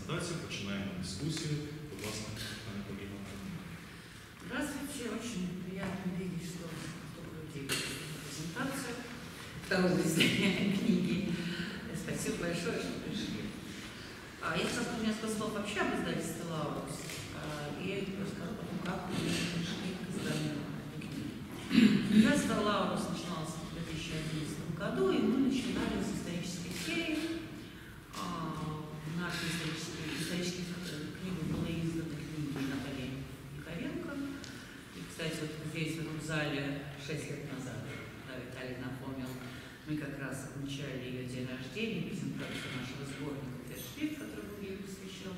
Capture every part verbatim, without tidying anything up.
презентацію, починаємо дискусію. Будь ласка, пане Поліна. Здравствуйте, очень приятно видеть, что столько людей пришли на презентацию второго издания книги. Спасибо большое, что пришли. Я скажу несколько слов вообще об издательстве «Лаурус» и расскажу потом, как мы пришли к изданию этой книги. Издательство «Лаурус» начиналось в две тысячи одиннадцатом году, и мы начинали с исторической серии. Наша историческая, историческая книга была издана книгой Натальи Яковенко. И, кстати, вот здесь, в этом зале, шесть лет назад, да, Виталий напомнил, мы как раз отмечали ее день рождения, презентацию нашего сборника «Фершрифт», который был ей посвящен.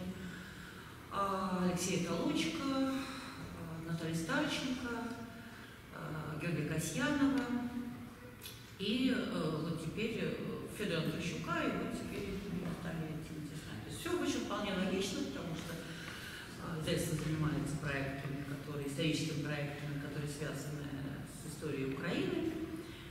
Алексей Толочко, Наталья Старченко, Георгия Касьянова и вот теперь Федора Андрущука, и вот теперь Наталья Тимофеевна. То есть все очень вполне логично, потому что издательство занимается проектами, которые, историческими проектами, которые связаны с историей Украины.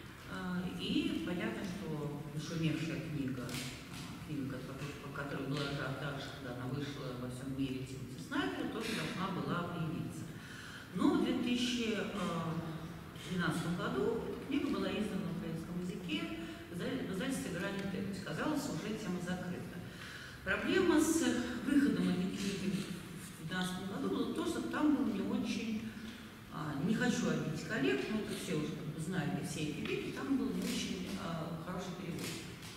И понятно, что нашумевшая книга, книга, по которой была ажиотаж, когда она вышла во всем мире, Тимоти Снайдера, тоже должна была появиться. Но в две тысячи двенадцатом году эта книга была издана на украинском языке в издательстве «Грани Текст». Казалось, уже тема закрыта. Проблема с выходом этой книги в две тысячи двенадцатом году было то, что там был не очень, не хочу обидеть коллег, но это все уже знают, и все эти веки, там был не очень хороший перевод.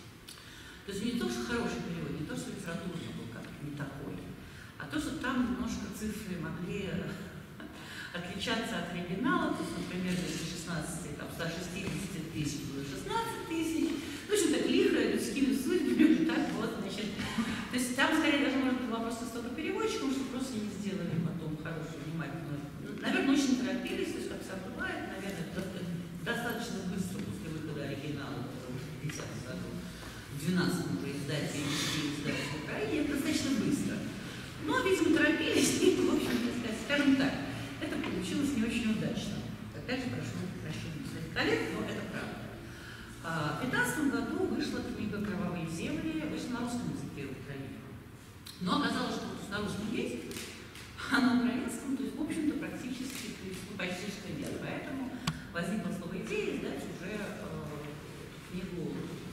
То есть не то, что хороший перевод, не то, что литературно был как-то не такой, а то, что там немножко цифры могли отличаться от оригинала. То есть, например, если шестнадцать, там, ста шестидесяти тысяч было шестнадцать тысяч, в общем, так лихо, людскими судьбами, так вот, значит. То есть там, скорее, даже, может быть, вопрос не столько переводчиком, что просто не сделали потом хорошую, внимательную. Наверное, очень торопились, то есть, как всегда бывает, наверное, достаточно быстро после выхода оригинала, потому что в пятидесятом году, в двенадцатом уже издать и издать в Украине, достаточно быстро. Но, видимо, торопились, и, в общем, скажем так, это получилось не очень удачно. Опять же, прошу прощения своих коллег, но это правда. В две тысячи пятнадцатом году вышла книга «Кровавые земли», вышла на русском языке в Украине. Но оказалось, что на русском есть, а на украинском, то есть, в общем-то, практически, то есть, ну, почти что нет. Поэтому возникла снова идея издать уже э, книгу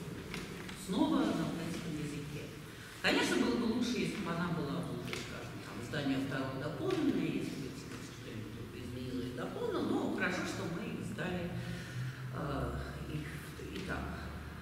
снова на украинском языке. Конечно, было бы лучше, если бы она была уже, скажем, там, издание второе дополненное, если бы что-нибудь изменило и дополнило, но хорошо, что мы издали э, их и так.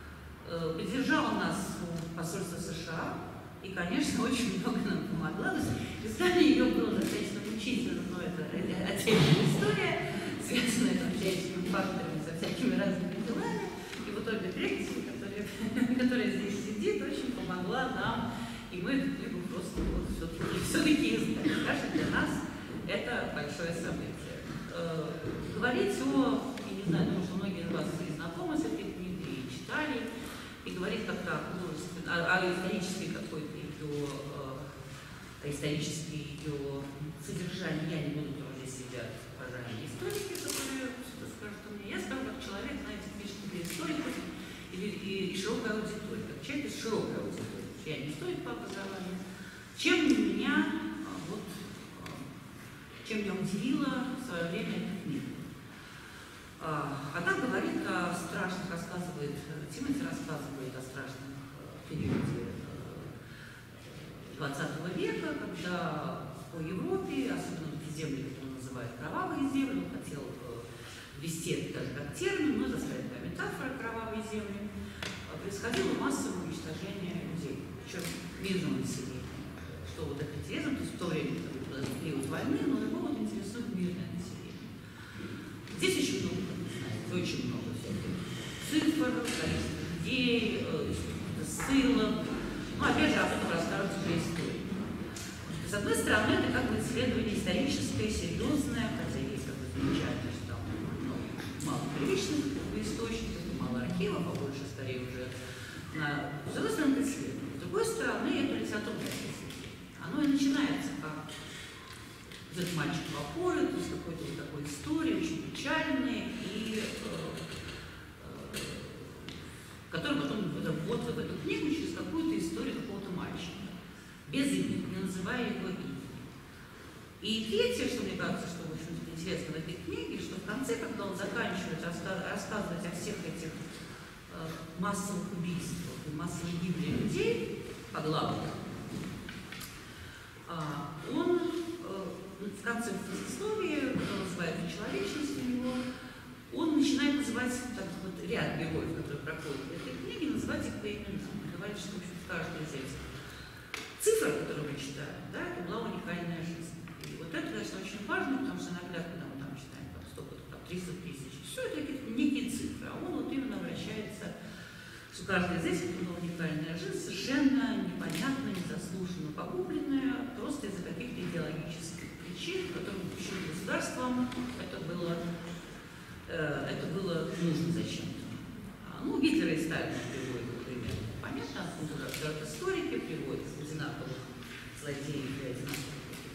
Э, поддержало нас посольство США, и, конечно, очень много нам помогло. Издание ее было достаточно мучительно, но это отдельная история, связанная с всяческими факторами, со всякими разными делами. И в итоге Брексит, которая, которая здесь сидит, очень помогла нам, и мы эту книгу просто вот, все-таки, все-таки издали. Даже для нас это большое событие. Э, говорить о, я не знаю, думаю, что многие из вас были знакомы с этой книгой и читали, и говорить как-то о, о, о исторической какой-то ее, о исторической ее содержании я не буду, потому что здесь сидят уважаемые историки, которые что-то скажут о мне. Я скажу, как человек, знаете, пишет для историков и, и, и широкая аудитория, как человек из широкой аудитории. Я не историк по образованию. Чем меня, вот, чем меня удивила в свое время эта книга. Она говорит о страшных, рассказывает, Тимоти рассказывает о страшном периоде двадцатого века, когда по Европе, особенно в земли, которые называют кровавые земли, он хотел ввести это даже как термин, но заставить по метафоре кровавые земли, происходило массовое уничтожение людей, причем мирного населения. Что вот это интересно, то есть в то время, когда в период войны, но его вот интересует мирное население. Здесь очень много, как вы знаете, очень много всяких цифр, количество людей, ссылок. Ну, опять же, об этом расскажут уже истории. С одной стороны, это как бы исследование историческое, серьезное, хотя есть как бы замечательно, что там ну, мало первичных источников, мало архивов, а больше скорее уже на... С одной стороны, это исследование. С другой стороны, это литературное исследование. Оно и начинается как этот мальчик в опоре, то есть какой-то вот такой истории, очень печальной, и э, э, который потом вот в эту книгу через какую-то историю какого-то мальчика. без имени, не называя его имени. И третье, что мне кажется, что, в общем-то, интересно в этой книге, что в конце, когда он заканчивает раска рассказывать о всех этих э, массовых убийствах и массовой гибели людей, по главам, э, он э, в конце истории, который называет человечность у него, он начинает называть так, вот, ряд героев, которые проходят в этой книге, называть их по именам. И говорит, что, в общем, каждый из этих цифр, которые мы читаем, да, это была уникальная жизнь. И вот это, конечно, очень важно, потому что иногда, когда мы там читаем там, столько, там, триста тысяч, все это какие-то некие цифры, а он вот именно обращается, что каждый из этих была уникальная жизнь, совершенно непонятно, незаслуженно погубленная, просто из-за каких-то идеологических причин, которым почему государством это было, э, это было нужно зачем-то. А, ну, Гитлера и Сталина приводят, например, понятно, откуда историки приводят одинаковых злодеев и одинаковых.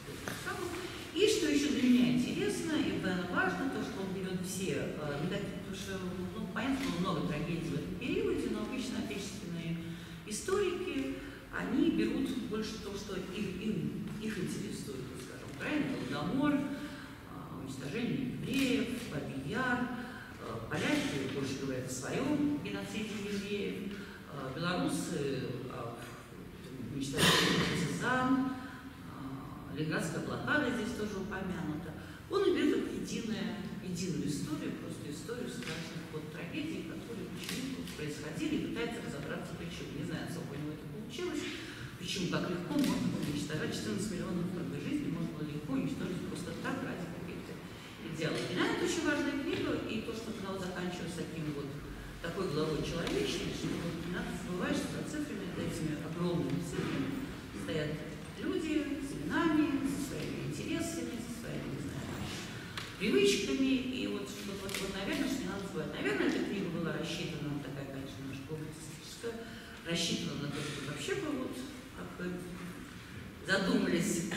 И что еще для меня интересно и важно, то, что он берет все, не такие, потому что, ну, понятно, было много трагедий в этом периоде, но обычно отечественные историки, они берут больше то, что их, им, их интересует, скажем, правильно, Голодомор, уничтожение евреев, Бабий Яр, поляки больше говорят о своем геноциде евреев, белорусы о уничтожении партизан, Ленинградская блокада здесь тоже упомянута. Он берет единую, единую историю, просто историю страшных вот трагедий, которые почему-то происходили, и пытается разобраться, почему. Не знаю, насколько у него это получилось, почему так легко можно было уничтожать четырнадцать миллионов правды жизни, можно было легко уничтожить просто так ради каких-то идеалов. И, наверное, это очень важная книга, и то, что когда он заканчивается таким вот такой главой человечной, что не надо забывать, что за цифрами, за этими огромными цифрами стоят люди с именами, со своими интересами, со своими, не знаю, привычками. И вот, вот, вот, вот, наверное, что не надо забывать. Наверное, эта книга была рассчитана, такая, конечно, немножко публицистическая, рассчитана на то, что вообще бы вот, как бы, задумались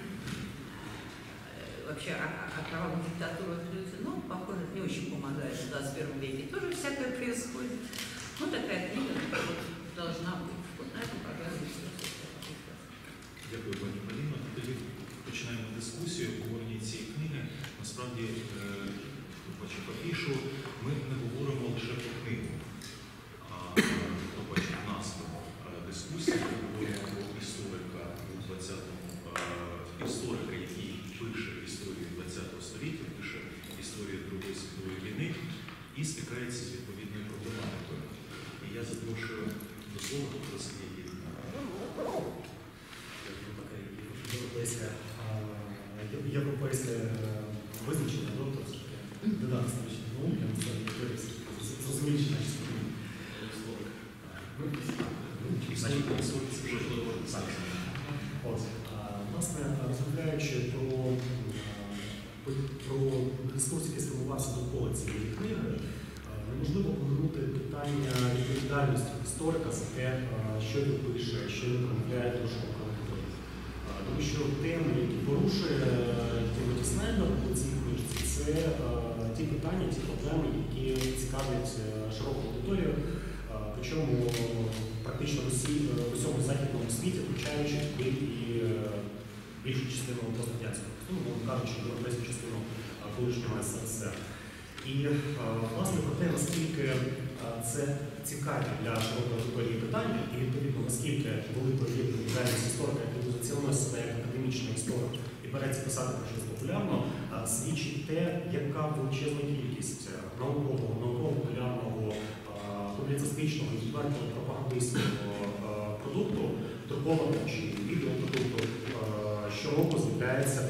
вообще о, о правах диктатурах люди, но, похоже, это не очень помогает. В двадцать первом веке тоже всякое происходит. Ну, такая книга вот, должна быть. Вот на этом, пожалуй, все. Дякую, пані Поліно. Тоді починаємо дискусію, обговорення цієї книги. Насправді, побачив афішу, ми не говоримо лише про книгу, а побачив назву дискусії, ми говоримо про історика у двадцятому, історика, який пише історію двадцятого століття, пише історію Другої світової війни і стикається з відповідною проблематикою. І я запрошую до слова Василя Євгена. Європейське, європейське визначення докторське, додаток історичних наук, я не знаю, зрозуміліше наші сторони. Власне, розмовляючи про, про дискурс, який сформувався довкола цієї книги, неможливо оминути питання відповідальності історика за те, що він пише, що він промовляє до широкого. Тому що теми, які порушує Тімоті Снайдер у цій книжці, це е, ті питання, ті проблеми, які цікавлять широку аудиторію, е, причому практично в усьому західному світі, включаючи і е, більшу частину пострадянського, ну, кажучи, європейську частину колишнього ес ер ес ер. І, е, власне, про те, наскільки е, це цікаві для широкої аудиторії питання, і, відповідно, наскільки великою є відповідальність історика, який позиціонує себе як академічний історик і береться писати про щось популярно, свідчить те, яка величезна кількість наукового, науково-популярного, публіцистичного і відвертого пропагандистського продукту, друкованого чи відеопродукту, щороку з'являється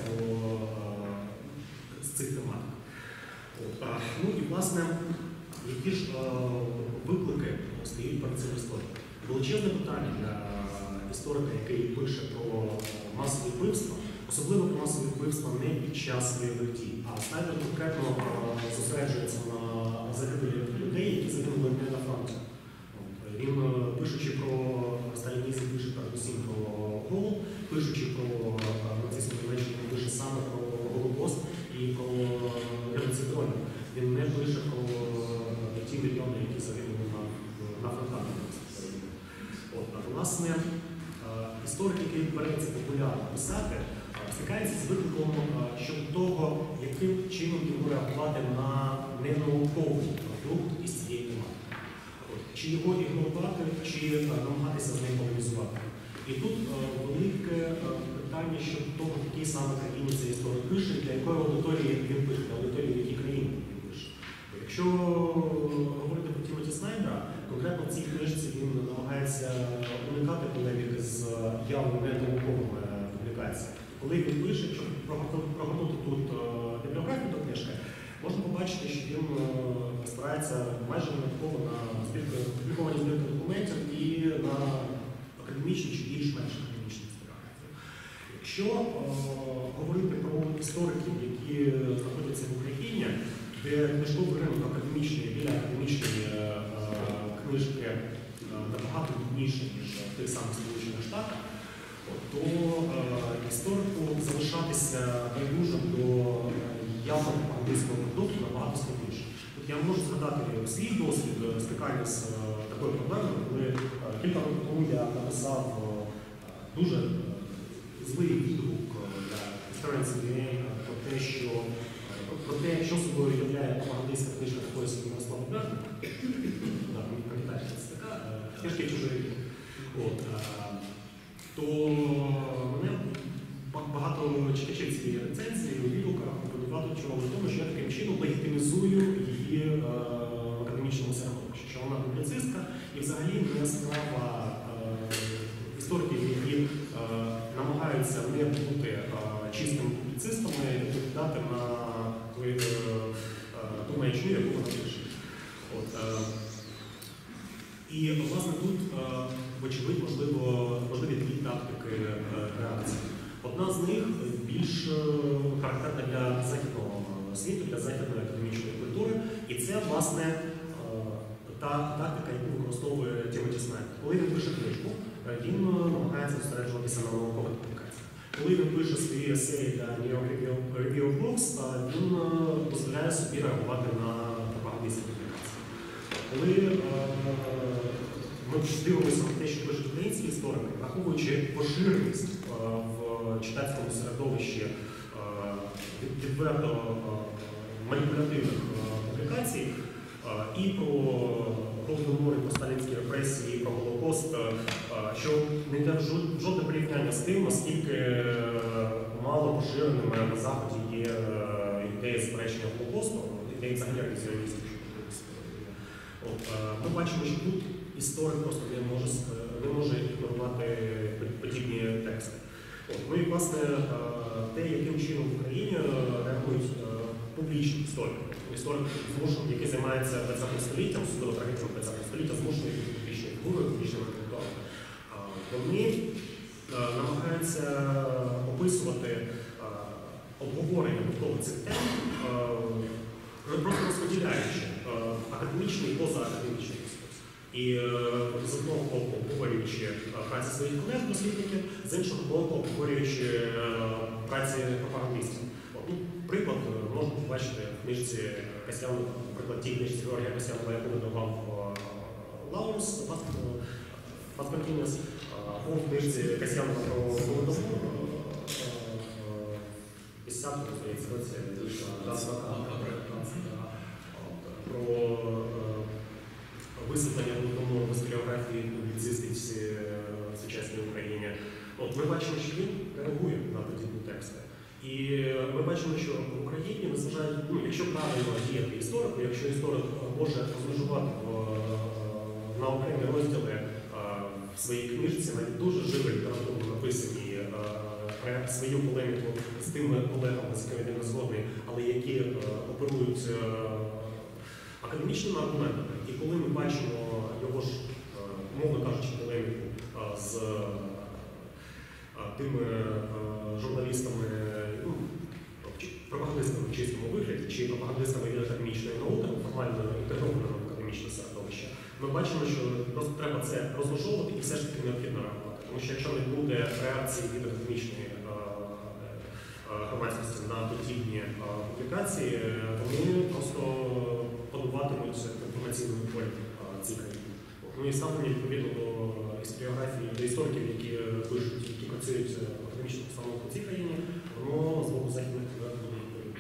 з цих тематик. Ну і, власне, які ж виклики стоїть перед цим істориком? Величезне питання для історика, який пише про масові вбивства, особливо про масові вбивства не під час бойових дій, а Снайдер конкретно зосереджується на загибелі людей, які загинули не на фронті. Він, пишучи про сталінізм, пише передусім про голод, пишучи про нацистську Німеччину, він пише саме про Голокост і про геноцид ромів. Він не пише про ті мільйони, які загинули на, на фронтах. От, а власне, історія історик, який береться популярно писати, стикається з викликом щодо того, яким чином йому реагувати на ненауковий продукт із цієї тематики. Чи його ігнорувати, чи намагатися з ним полемізувати. І тут велике питання щодо того, в якій саме країні цей історик пише, для якої аудиторії він пише, для аудиторії, в якій країні він пише. Якщо говорити про Тімоті Снайдера, конкретно в цій книжці він намагається уникати полеміки з явно ненауковими публікаціями. Коли він пише, якщо прогорнути тут бібліографію до книжки, можна побачити, що він спирається майже винятково на публіковані збірки документів і на академічні чи більш-менш академічні бібліографії. Якщо е, говорити про істориків, які знаходяться в Україні, де книжковий ринок академічний, біля академічної е, книжки е, набагато бідніше, ніж в тих самих Сполучених Штатах, то е, історику залишатися байдужим до явно пропагандистського продукту набагато складніше. От я можу згадати свій досвід стикання з е, такою проблемою, коли е, кілька років тому я написав е, дуже е, злий відгук для Experience ем бі ей про те, що про те, що собою являє пропагандистська книжка такої собі Мирослава Бердника. Так, мені пам'ятаєте, це така книжки чужої. То мене багато читачів цієї рецензії у відгуках подавали чого в тому, що я таким чином легітимізую її е, в академічному середовищі, що вона публіцистка і взагалі не справа е, істориків, які е, намагаються не бути е, чистими публіцистами, відповідати на е, ту маячню, яку вона пише. От, е, і, власне, тут, е, вочевидь, можливо, можливі дві тактики е, реакції. Одна з них більш характерна для західного світу, для західної академічної культури. І це, власне, та тактика, яку використовує Тімоті Снайдер. Коли він пише книжку, він намагається зосереджуватися на наукових публікаціях. Коли він пише свої есеї для New York Review of Books, він дозволяє собі реагувати на пропагандистські публікації. Коли ми дивимося на те, що пишуть українські історики, враховуючи поширеність в читацькому середовищі відверто маніпулятивних публікацій і про Голодомор, і про сталінські репресії, і про Голокост, що не йде в жодне порівняння з тим, наскільки мало поширеними на Заході є ідеї заперечення Голокосту, ідеї взагалі ревізіоністів. Ми бачимо, що тут історик просто не може, не може ігнорувати подібні тексти. Ну і, власне, те, яким чином в Україні реагують публічні історики. Історик, який займається ХХ століттям, судово трагедіями ХХ століття, змушений бути публічною фігурою, публічним інтелектуалом. Вони намагаються описувати обговорення довкола цих тем, просто розподіляючи академічний і позаакадемічний дискурс. І з одного боку обговорюючи праці своїх колег-дослідників, з іншого боку обговорюючи праці пропагандистів. Ну, приклад можна побачити в книжці Касьянова, наприклад, тій книжці Георгія Касьянова, яку видавав Лаурус, Паспортінес, або в книжці Касьянова про Голодомор, п'ятдесятому, здається, році, про висвітлення Голодомору в історіографії публіцистиці в сучасній Україні. От ми бачимо, що він реагує на подібні тексти. І ми бачимо, що в Україні, незважаючи, ну, якщо правильно діяти історику, якщо історик може розмежувати на окремі розділи в своїй книжці, навіть дуже живо літературно написані свою полеміку з тими колегами, з якими він не згодний, але які оперують академічними аргументами. І коли ми бачимо його ж, умовно кажучи, полеміку з тими журналістами, ну, пропагандистами в чистому вигляді, чи пропагандистами від академічної науки, формально інтегрованого в академічне середовище, ми бачимо, що просто треба це розмежовувати і все ж таки необхідно реагувати. Тому що якщо не буде реакції від академічної громадськості на подібні публікації, вони просто подуватимуть в інформаційному полі ці країни. Ну і ставлення відповідно до історіографії для істориків, які пишуть, які працюють в академічному установку в цій країні, воно з боку західних буде відповідно.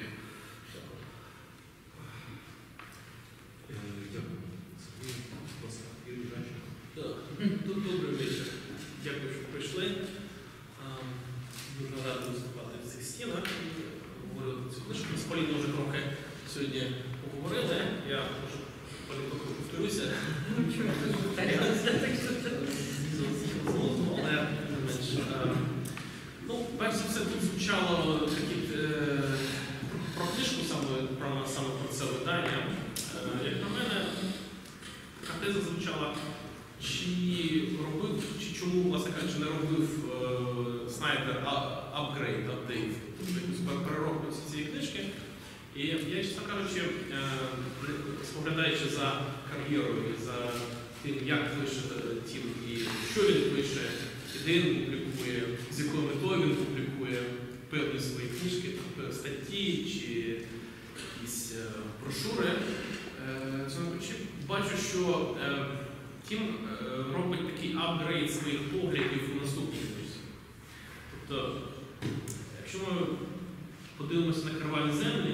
Дякую. Сергій, будь ласка, Юрій Жанченко. Так, тут добрий вечір. Дякую, що прийшли. А, Дуже радий виступати в цих стінах і говорити цю книжку. З Поліною вже трохи сьогодні поговорили. Я може Поліна трохи повторюся. Але не менш. Ну, перш за все, тут звучало такі е, про книжку саме про саме про це видання. Е, як на мене, така теза звучала. Чи робив, чи чому, власне кажучи, не робив е, Снайдер апгрейд, апдейт, тобто якусь переробку цієї книжки. І я, чесно кажучи, е, споглядаючи за кар'єрою, за тим, як пише Тім і що він пише, і де він публікує, з якою метою він публікує певні свої книжки, тобто статті чи якісь е, брошури, е, бачу, що е, Тім робить такий апгрейд своїх поглядів у наступній книжці. Тобто, якщо ми подивимося на «Криваві землі»,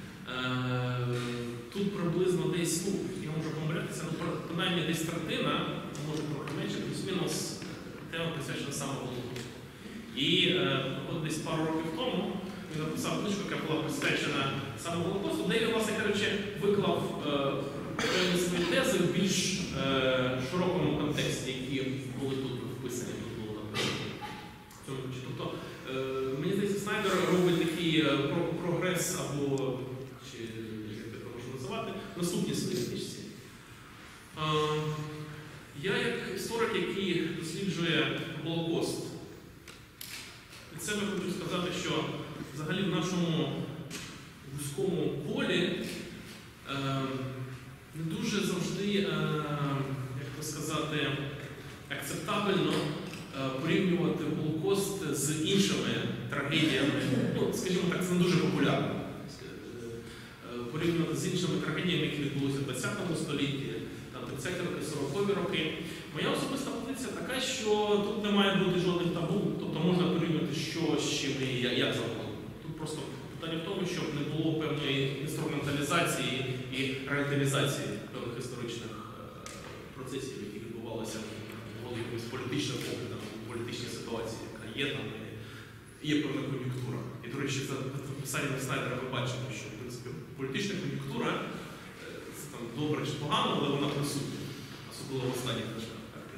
тут приблизно десь, ну, я можу помилятися, ну, принаймні десь третина, може трохи менше, плюс-мінус тема присвячена саме Голокосту. І от десь пару років тому він написав книжку, яка була присвячена саме Голокосту, де він, власне кажучи, виклав певні свої тези в більш е, широкому контексті, які були тут вписані, тут було написано. Тобто, е, мені здається, Снайдер робить такий е, про прогрес, або, чи як це можна називати, наступні свої книжці. Е, я, як історик, який досліджує Голокост, від себе хочу сказати, що взагалі в нашому вузькому полі е, не дуже завжди, е, як то сказати, акцептабельно е, порівнювати Голокост з іншими трагедіями. Ну, скажімо так, це не дуже популярно. Е, порівнювати з іншими трагедіями, які відбулися в ХХ столітті, там тридцяті роки, сорокові роки. Моя особиста позиція така, що тут не має бути жодних табу, тобто можна порівнювати що з чим і як завгодно. Тут просто питання в тому, щоб не було певної інструменталізації і релятивізації певних історичних процесів, які відбувалися в якомусь політичним поглядом, в політичній ситуації, яка є там, і є певна кон'юнктура. І, до речі, за писанням Снайдера ви бачите, що в принципі політична кон'юнктура це там добре чи погано, але вона присутня, особливо в останніх книжках.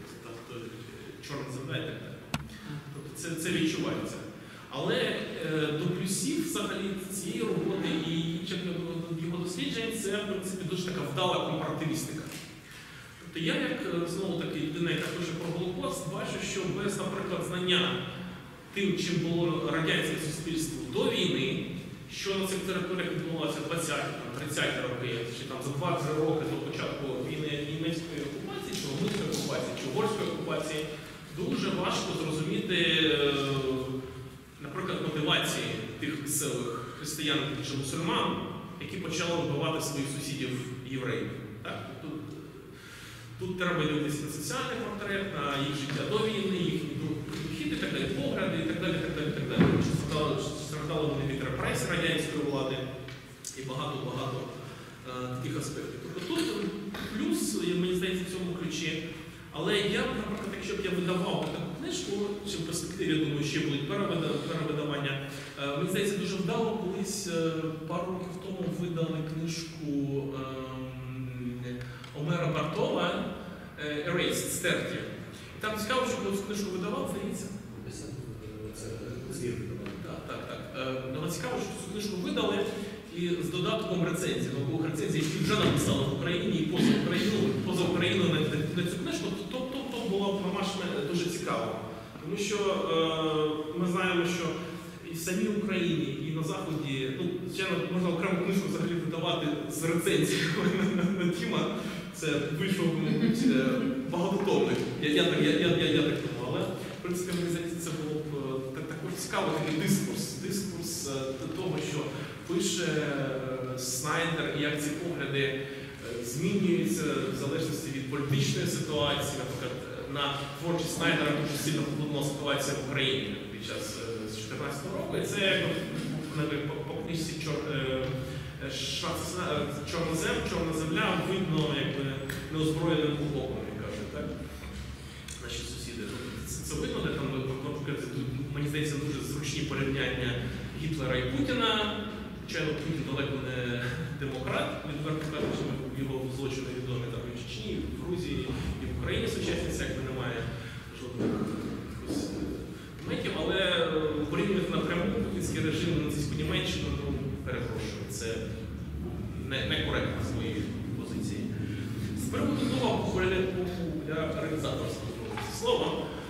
Чорна земля і так далі. Тобто це, це відчувається. Але е, до плюсів взагалі цієї роботи і його досліджень це, в принципі, дуже така вдала компаративістика. Тобто я, як знову таки людина, яка пише про Голокост, бачу, що без, наприклад, знання тим, чим було радянське суспільство до війни, що на цих територіях відбувалося в двадцяті, тридцяті роки, чи там за два-три роки до початку війни німецької окупації, чи румунської окупації, чи угорської окупації, дуже важко зрозуміти, наприклад, мотивації тих місцевих християн чи мусульман, які почали вбивати своїх сусідів євреїв. Так, тут, тут треба дивитися на соціальний портрет, на їх життя до війни, їхні підхід і так далі, погляди і так далі, так далі, так далі. Чи страждали, страждали вони від репресій радянської влади і багато-багато таких аспектів. Тобто тут плюс, мені здається, в цьому ключі. Але я, наприклад, якщо б я видавав таку книжку, чи в перспективі, я думаю, ще будуть перевидавання, мені здається, дуже вдало колись пару років тому видали книжку Омера Бартова «Erased», «Стерті». І там цікаво, що коли цю книжку видавав, здається. Так, так, так. Але цікаво, що цю книжку видали і з додатком рецензій, наукових рецензій, які вже написали в Україні і поза Україною, поза Україною на, на цю книжку, то, то, то було промашне дуже цікаво. Тому що е, ми знаємо, що і в самій Україні, і на Заході, ну, звичайно, можна окрему книжку взагалі видавати з рецензією на, на Тіма. Це вийшло, мабуть, багатотомник. Я, я, я, я, я, я так думаю, але, в принципі, мені здається, це було б також цікаво, такий дискурс, дискурс того, що пише Снайдер, і як ці погляди змінюються в залежності від політичної ситуації. Наприклад, на творчість Снайдера дуже сильно вплинула ситуація в Україні під час дві тисячі чотирнадцятого року. І це по, по книжці Чор, Чорна земля, Чорна земля видно якби неозброєним оком, як кажуть, так? Наші сусіди. Це, це видно, де там, мені здається, дуже зручні порівняння Гітлера і Путіна. Звичайно, Путін далеко не демократ, відверто кажучи, його злочини відомі там і в Чечні, і в Грузії, і в Україні сучасність якби немає жодних моментів, але порівнювати напряму путінський режим на нацистську Німеччину, ну, перепрошую, це некоректно з моєї позиції. З приводу того популяризаторського слова,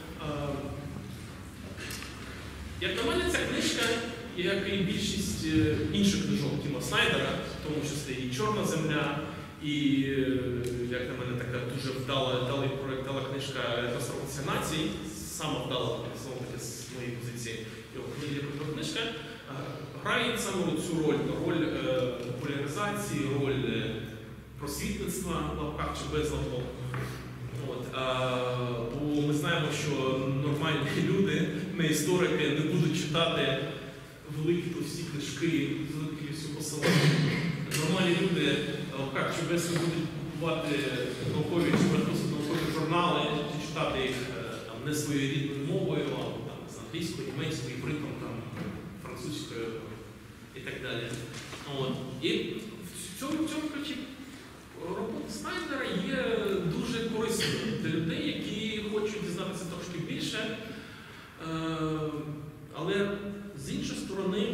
як на мене, ця книжка, як і більшість інших книжок Тіма Снайдера, в тому числі і «Чорна земля», і, як на мене, така дуже вдала, вдалий проєкт, вдала книжка «Трансформація націй», сама вдала, знову таки, з моєї позиції, його книжка, грає саме цю роль, роль популяризації, роль просвітництва, в лапках чи без лапок. От, а, бо ми знаємо, що нормальні люди, не історики, не будуть читати великі товсті книжки з великою кількістю посилань. Нормальні люди, лапках чи без, не будуть купувати наукові чи наукові журнали, читати їх там, не своєю рідною мовою, а там, з англійською, німецькою, івритом, там, французькою і так далі. От. І в цьому, в цьому ключі робота Снайдера є дуже корисною для людей, які хочуть дізнатися трошки більше. Але з іншої сторони,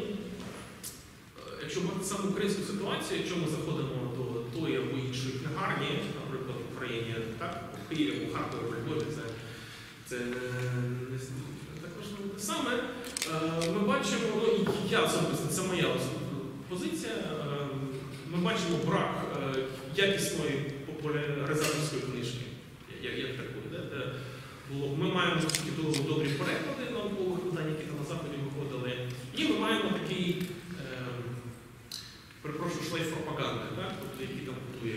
якщо брати саме українську ситуацію, якщо ми заходимо до тої або іншої книгарні, наприклад, в Україні, так, в Києві, у Харкові, в Львові, це, це не також не саме, ми бачимо, ну, я особисто, це моя позиція, ми бачимо брак якісної популяризаторської книжки, як, як такої. Де, де було. Ми маємо такі добрі переклади наукових видань, які там на Заході виходили, і ми маємо такий, е, перепрошую, шлейф пропаганди, так? Тобто, які там будує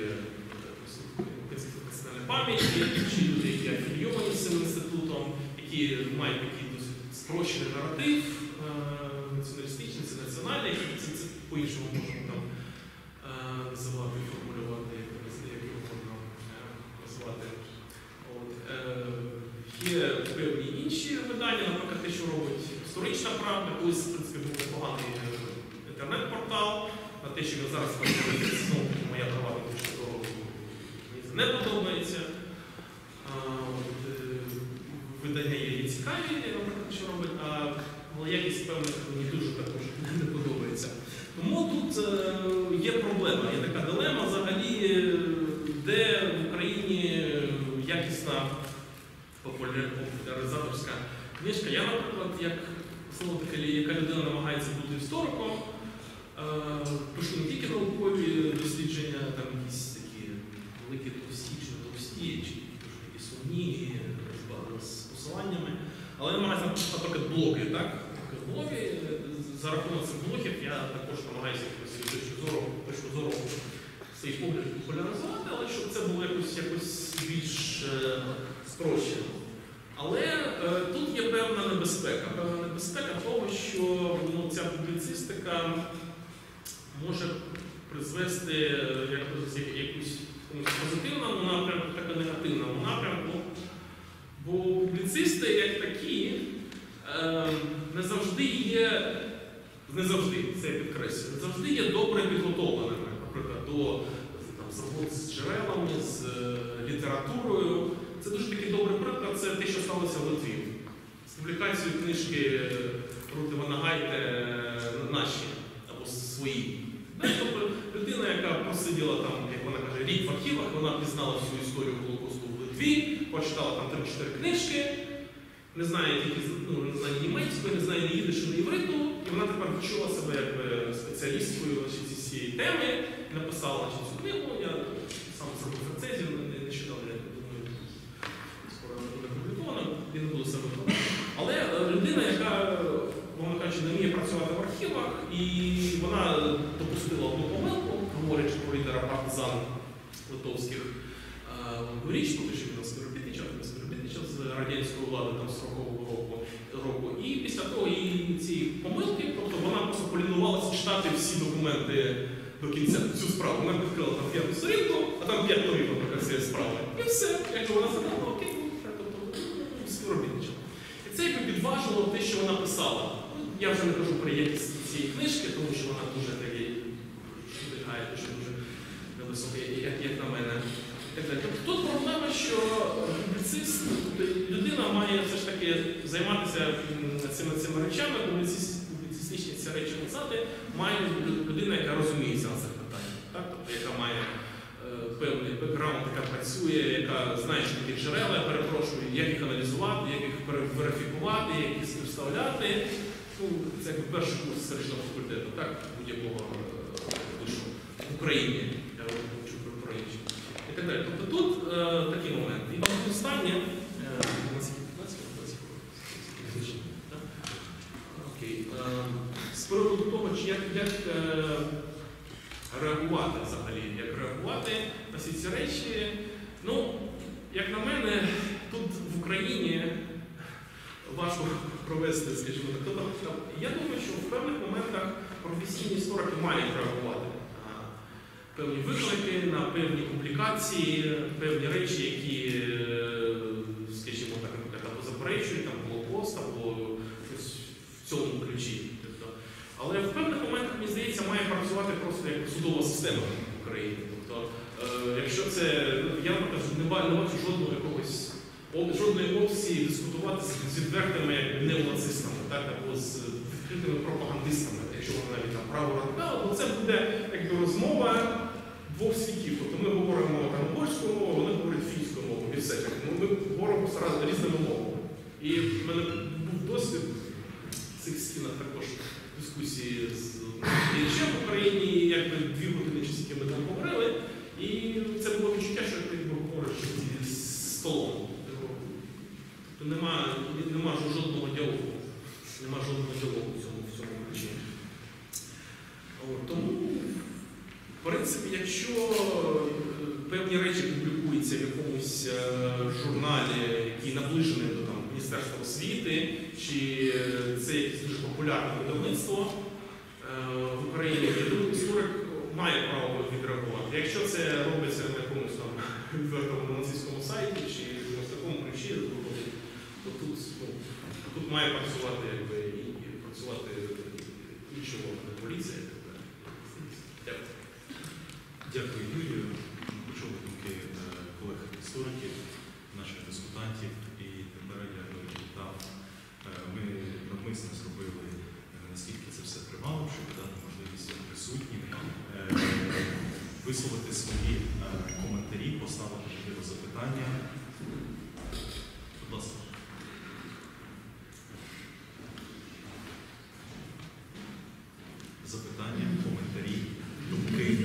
національна пам'ять, чи люди, які афілійовані з цим інститутом, які мають такий досить спрощений наратив, е, націоналістичний, це національний, це, це по-іншому можемо там називати, формулювати, як його можна назвати. От, е, є певні інші видання, наприклад, те, що робить історична правда, колись, в принципі, був непоганий інтернет-портал, на те, що він зараз працює, знову моя права, тому що мені це не подобається. А, от, е, видання є цікаві, наприклад, що робить, а, але якість певних мені дуже також не подобається. Тому тут е, є проблема, є така дилема взагалі, де в Україні якісна популяризаторська книжка. Я, наприклад, як, таки, яка людина намагається бути істориком, е, пишу не тільки наукові дослідження, там якісь такі великі товсті, чи не товсті, чи такі сумні, з посиланнями, але намагаюся написати, наприклад, блоги, так? Блоги, за рахунок цих блогів я також намагаюся з точки зору, точки зору своїх поглядів популяризувати, але щоб це було якось, якось більш е, спрощено. Але е, тут є певна небезпека. Певна небезпека того, що ну, ця публіцистика може призвести якось, якусь позитивному напрямку, так і негативному напрямку. Бо публіцисти, як такі, е, не завжди є, не завжди, це я підкреслюю, не завжди є добре підготовленими, наприклад, до там, з роботи з джерелами, з е, літературою. Це дуже такий добрий приклад, це те, що сталося в Литві. З публікацією книжки Рути Ванагайте «Наші» або «Свої». Тобто людина, яка просиділа там, як вона каже, рік в архівах, вона пізнала всю історію Голокосту в Литві, почитала там три-чотири книжки, не знає тільки ну, не знає німецької, не знає ні їдишу, ні івриту, і вона тепер відчула себе якби спеціалісткою зі цієї теми, написала цю книгу, я сам зробив рецензію, нещодавно, я думаю, скоро вона буде опублікована, я не буду себе викладати. Але людина, яка, вона каже, не вміє працювати в архівах, і вона допустила одну помилку, говорячи про лідера партизан литовських, річ, тому що він співробітничав, він співробітничав з радянською владою там сорокового року, року. І після того і ці помилки, тобто вона просто полінувалася читати всі документи до кінця цю справу. Вона відкрила там п'яту сторінку, а там п'ять сторінок до цієї справи. І все, якщо вона задала, окей, тобто співробітничала. І це якби підважило те, що вона писала. Я вже не кажу про якість цієї книжки, тому що вона дуже такий, швидкає, дуже дуже невисокий, як, як на мене. Тобто тут проблема, що публіцист, людина має все ж таки займатися цими, цими речами, публіцистичні ці речі писати, має людина, яка розуміється на цих питаннях, так? Тобто, яка має е, певний бекграунд, яка працює, яка знає, що такі джерела, я перепрошую, як їх аналізувати, як їх верифікувати, як їх співставляти. Ну, це як перший курс історичного факультету, так, будь-якого вишу в Україні. Я вчу про інші. І так далі. Тобто тут е, такі моменти. І там останнє. Окей. Е, з приводу того, чи як, як е, реагувати взагалі, як реагувати на всі ці речі. Ну, як на мене, тут в Україні важко провести, скажімо так. Я думаю, що в певних моментах професійні історики мають реагувати на певні виклики, на певні комплікації, певні речі, які, скажімо так, або заперечують, там Голокост, або щось в цьому ключі. Але в певних моментах, мені здається, має працювати просто як судова система в Україні. Тобто, якщо це, я не бачу жодного якогось жодної опції дискутувати з відвертими неонацистами, так, або з відкритими пропагандистами, якщо вони навіть там праворадикали, то це буде якби розмова двох світів. Тобто ми говоримо там польською мовою, вони говорять фінською мовою, і все. Ми говоримо просто різними мовами. І в мене був досвід в цих стінах також дискусії з діячем в Україні, якби дві години чи скільки ми там говорили, і це було відчуття, що ти говориш з столом. То нема, нема жодного діалогу. Нема жодного діалогу в цьому, в цьому ключі. Тому, в принципі, якщо певні речі публікуються в якомусь журналі, який наближений до там, Міністерства освіти, чи це якесь дуже популярне видавництво в Україні, я думаю, історик має право відреагувати. Якщо це робиться на якомусь там відвертому нацистському сайті, чи в такому ключі, то тут, ну, тут має працювати, якби, і, і працювати іншого поліція. Дякую. Дякую, Юрію. Почули думки колег-істориків, наших дискутантів. І тепер я дав, ми навмисно зробили, наскільки це все тривало, щоб дати можливість присутнім висловити свої коментарі, поставити можливо запитання. Будь ласка. Запитання, коментарі, думки.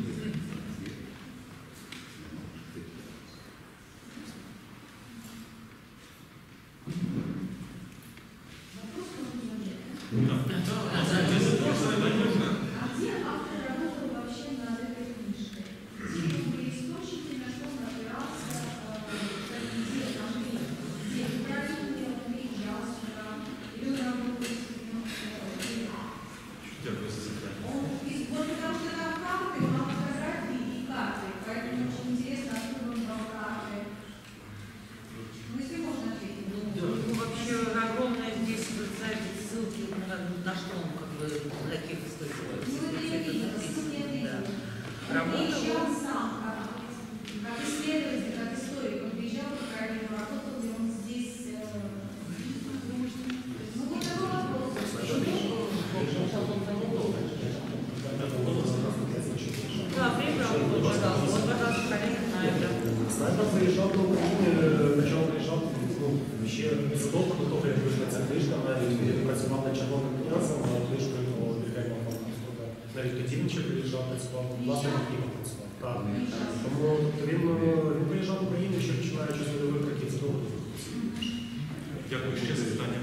Снайпер приїжджав до України, почав приїжджав ну, ще задовго до того, як вийшла ця книжка, він працював над червоним князем, а книжкою про Вільгельма фон Габсбурга. Навіть тоді він ще приїжджав, працював, власне, на Києва працював. Так. Тому він, він приїжджав в Україну, ще починаючи з нульових років, задовго до того. Дякую, ще запитання.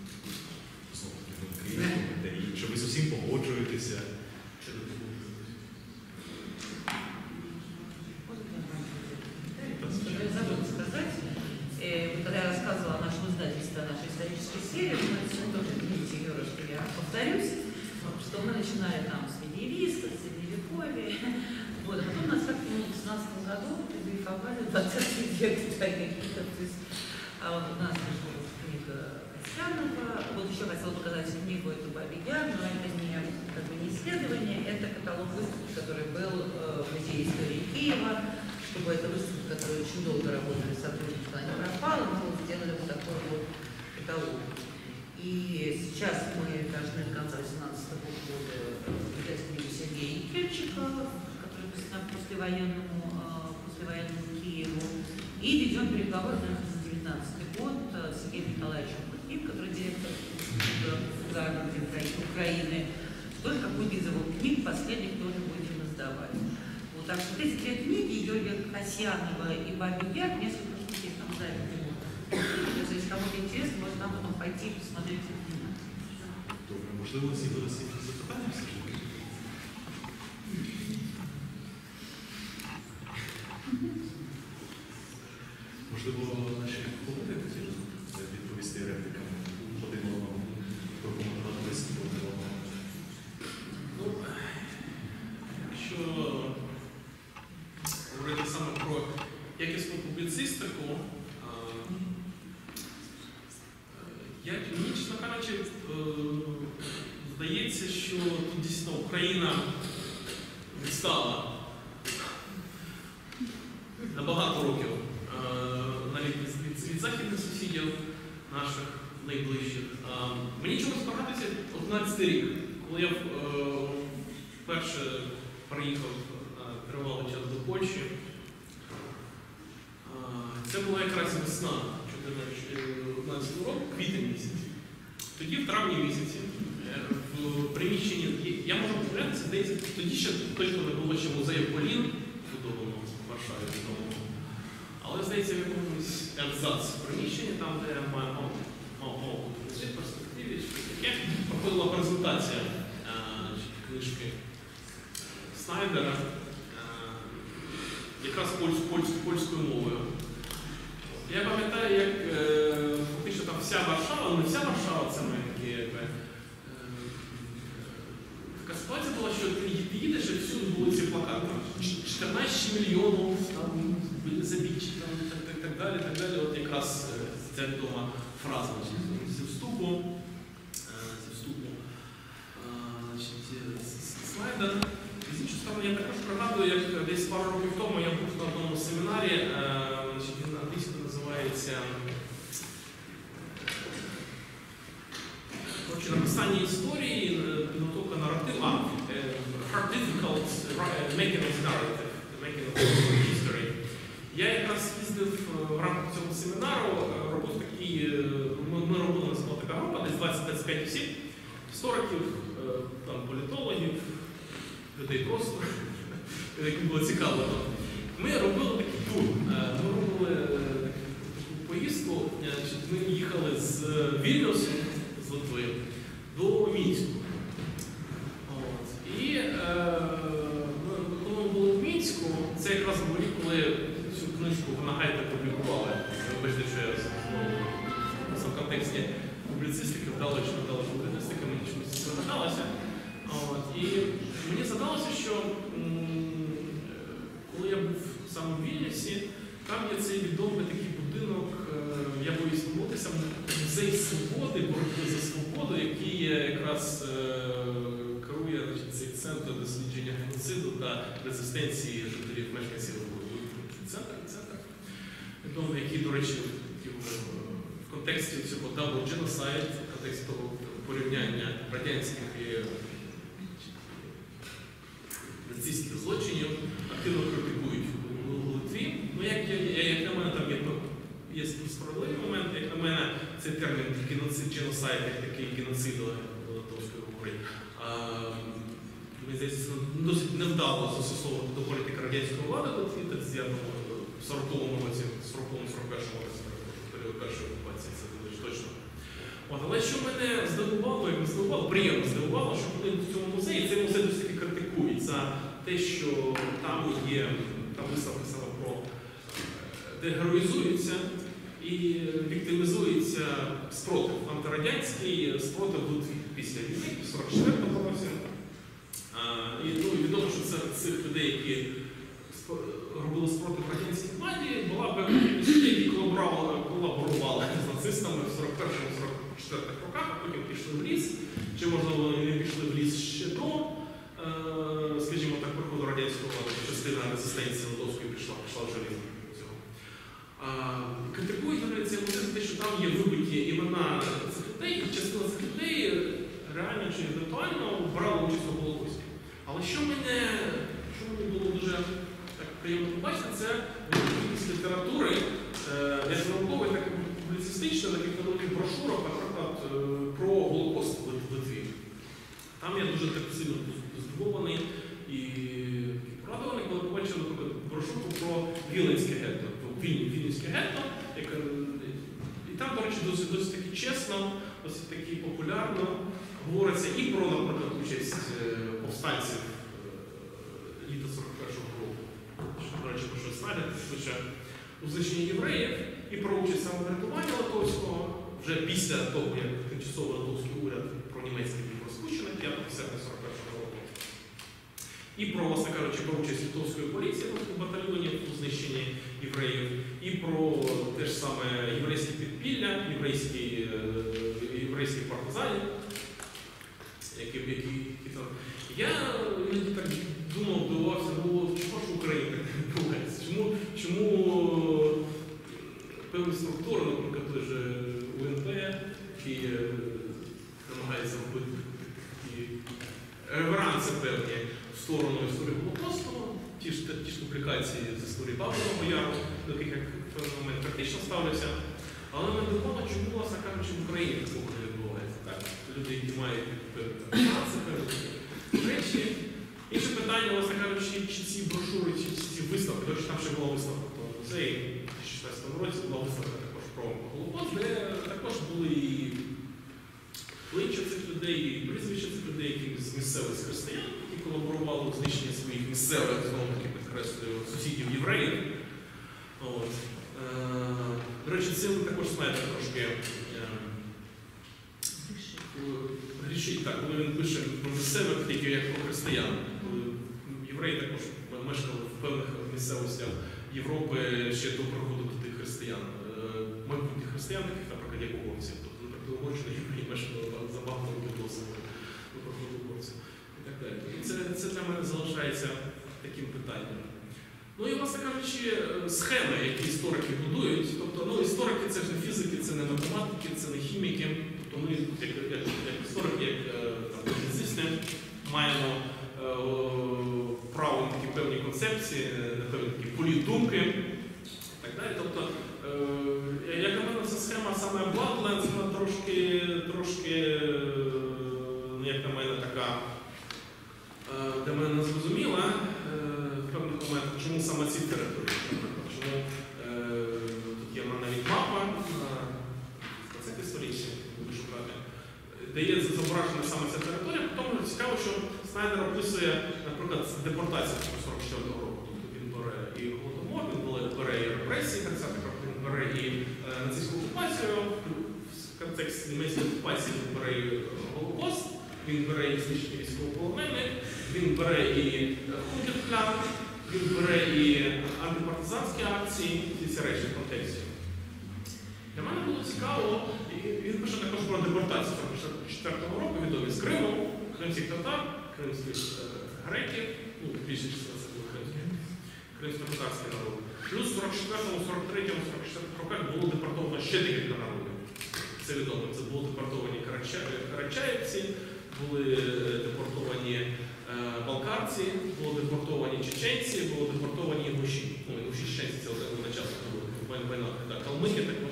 Знову думки, коментарі. Що ви з усім погоджуєтеся? что мы начинали там с медиевистов, с средневековья. Вот. А потом нас как-то в шестнадцатом году дрейфовали в двадцатый век. Да, какие-то, то есть, а вот у нас вышла книга Касьянова. Вот еще хотела показать книгу эту «Бабий Яр», но это не, как бы, не исследование, это каталог выставки, который был э, в Музее истории Киева. Чтобы эта выставка, которую очень долго работали сотрудники, она не пропала, мы вот сделали вот такой вот каталог. И сейчас мы должны до конца две тысячи восемнадцатого года издать книгу Сергея Никельчика, который посвящен послевоенному, послевоенному Киеву. И ведем переговоры на две тысячи девятнадцатый год с Сергеем Николаевичем Кутним, который директор Гарварда Украины. Тоже какую-то из его книг последних тоже будем издавать. Вот, так что эти две книги, Георгия Касьянова и «Бабий Яр», несколько штук там записи. Если кому-то интересно, можно нам потом пойти и посмотреть их книги. Добре, можливо, з'явилися якісь запитання все ж таки? Можливо, наші колеги хотіли відповісти репліками один одному, прокоментувати виступ один одному. Ну, якщо говорити саме про якісну публіцистику, я, мені, чесно кажучи, здається, що тут дійсно Україна відстала на багато років, навіть від, від західних сусідів наших найближчих. Мені чомусь пригадується одинадцятий рік, коли я вперше приїхав на тривалий час до Польщі. Це була якраз весна одинадцятого року, квітень місяць. Тоді, в травні місяці, в приміщенні, я можу помилятися, здається, тоді ще точно не було ще музею Полін, будовано в Варшаві, відомого. Але, здається, в якомусь абзац приміщенні, там, де я мав мав бути в перспективі, що таке, проходила презентація книжки Снайдера, якраз польсь, польсь, польською мовою. Я пам'ятаю, як е, фактично там вся Варшава, не вся Варшава, це моя такі, якби, е, така ситуація була, що ти, ти їдеш і всюди були ці плакати. чотирнадцять мільйонів, там, забічі, там, так, так, так далі, так далі. От якраз е, ця відома фраза, значить, зі вступу, е, зі вступу, е, значить, Снайдер. З іншої сторони, я також пригадую, як десь пару років тому я був на одному семінарі, е, значить, він англійською називається коротше, написання історії, підготовка наратива, Hard Difficult Making of Narrative, Making of History. Я якраз їздив в рамках цього семінару, робив такі, ми, ми робили, у нас була така група, десь двадцять-двадцять п'ять осіб, істориків, там, політологів, людей просто, яким було цікаво. Ми робили такий тур, ми робили таку поїздку, ми їхали з Вільнюсу, з Литви, до Мінську. От. І е, коли ми були в Мінську, це якраз був рік, коли цю книжку Ванагайта публікували. Вибачте, що я в контексті публіцистики, вдало чи не вдало публіцистики, мені чомусь загадалося. І мені здалося, що м, коли я був саме в Вільнюсі, там є цей відомий такий будинок, я боюсь помилитися, музей свободи, боротьби за свободу, який якраз е, керує, значить, цей центр дослідження геноциду та резистенції жителів мешканців центр, центр, відомий, який, до речі, в контексті цього double genocide, в контексті того порівняння радянських і нацистських злочинів активно критикують у Литві. Ну, як, як, як на мене, там є, є справедливий момент, як на мене, цей термін геноцид, genocide, як такий геноцид литовської говорить. Мені здається, досить невдало застосовувати до політики радянської влади в Литві, так в сороковому році, сороковому сорок першому році, період першої окупації, це дуже точно. От, але що мене здивувало, як не здивувало, приємно здивувало, що коли в цьому музеї, цей музей досить таки критикують за те, що там є, там виставка саме про, де героїзується і віктимізується спротив антирадянський, спротив Литві після війни, в сорок четвертому році. І ну, відомо, що серед цих людей, які робили спротив радянській владі, була певна кількість людей, які колаборували з нацистами в сорок першому сорок четвертому роках, а потім пішли в ліс, чи, можливо, вони не пішли в ліс ще до, скажімо так, приходу радянської влади, частина резистенції литовської пішла, пішла в желізо цього. Критикують навіть цей момент те, що там є вибиті імена цих людей, і частина цих людей реально чи віртуально брала участь у Голокості. Але що мене, що мені було дуже так приємно побачити, це кількість літератури, як наукової, так і публіцистичної, таких невеликих брошурок, наприклад, про Голокост в Литві. Там я дуже так сильно здивований і порадований, коли побачив, наприклад, брошурку про Віленське гетто, Вільнюське гетто, і там, до речі, досить, досить таки чесно, досить таки популярно говориться і про, наприклад, участь повстанців літа сорок першого року, що, до речі, про що знайдете, швидше у знищенні євреїв, і про участь самоврятування Литовського, вже після того, як тимчасовий литовський уряд про німецький був розпущений п'ятого серпня сорок першого року. І про, власне кажучи, про участь литовської поліції в батальйоні у знищенні євреїв, і про те ж саме єврейське підпілля, єврейські, єврейські партизані, які, які, які там. Я іноді так думав, дивувався, ну, чому ж Україна так відбувається? Чому, чому певні структури, наприклад, той же УНП, які намагаються робити такі реверанси певні в сторону історії Голокосту, ті ж, ті ж публікації з історії Бабиного Яру, до яких як в певний момент практично ставлюся. Але мене дивувало, чому, власне кажучи, в Україні такого не відбувається. Так? Люди, які мають певні речі. Інше питання, власне кажучи, чи ці брошури, чи ці виставки, до речі, там ще була виставка про музеї у дві тисячі шістнадцятому році, була виставка також про Голокост, де також були і обличчя цих людей, і прізвища цих людей, які з місцевих християн, які колаборували у знищенні своїх місцевих, знову таки підкреслюю, сусідів євреїв. От. До речі, цим також знаєте трошки грішить так, коли він пише про місцевих, тільки як про християн. Євреї також мешкали в певних місцевостях Європи ще до приходу до тих християн. Майбутніх християн, таких, наприклад, як угорців. Тобто, наприклад, Угорщина євреї мешкали забагато років до приходу угорців. І так далі. І це, це для мене залишається таким питанням. Ну і, власне кажучи, схеми, які історики будують, тобто, ну, історики це ж не фізики, це не математики, це не хіміки. Тобто ми, як, як, як історики, як фізичні, маємо е, право на такі певні концепції, на певні такі політдумки і так далі. Тобто, е, як на мене, ця схема саме Bloodlands, вона трошки, трошки, ну, як на мене, така, е, для мене не зрозуміла. В певних моментах, чому саме ці території? Чому е, тут є навіть мапа, це історичні, буду шукати, де є зображена саме ця територія, тому цікаво, що Снайдер описує, наприклад, депортацію сорок четвертого року. Тобто він бере і Голодомор, він бере і репресії, тридцятих років, він бере і е, нацистську окупацію, в контексті німецької окупації він бере і Голокост, він бере і знищення військовополонених, він бере і Хугенплян, він бере і антипартизанські акції, і ці речі в контексті. Для мене було цікаво, і він пише також про депортацію сорок четвертого року, відомі з Криму, кримських татар, кримських е, греків, ну, більше частина це були кримські, кримсько-татарські народи. Плюс в сорок четвертому, сорок третьому, сорок четвертому роках було депортовано ще декілька народів. Це відомо, це були депортовані карачаївці, були депортовані е, балкарці, були депортовані чеченці, були депортовані інгуші. Ну, інгуші чеченці це одночасно були, війна, так, калмики також.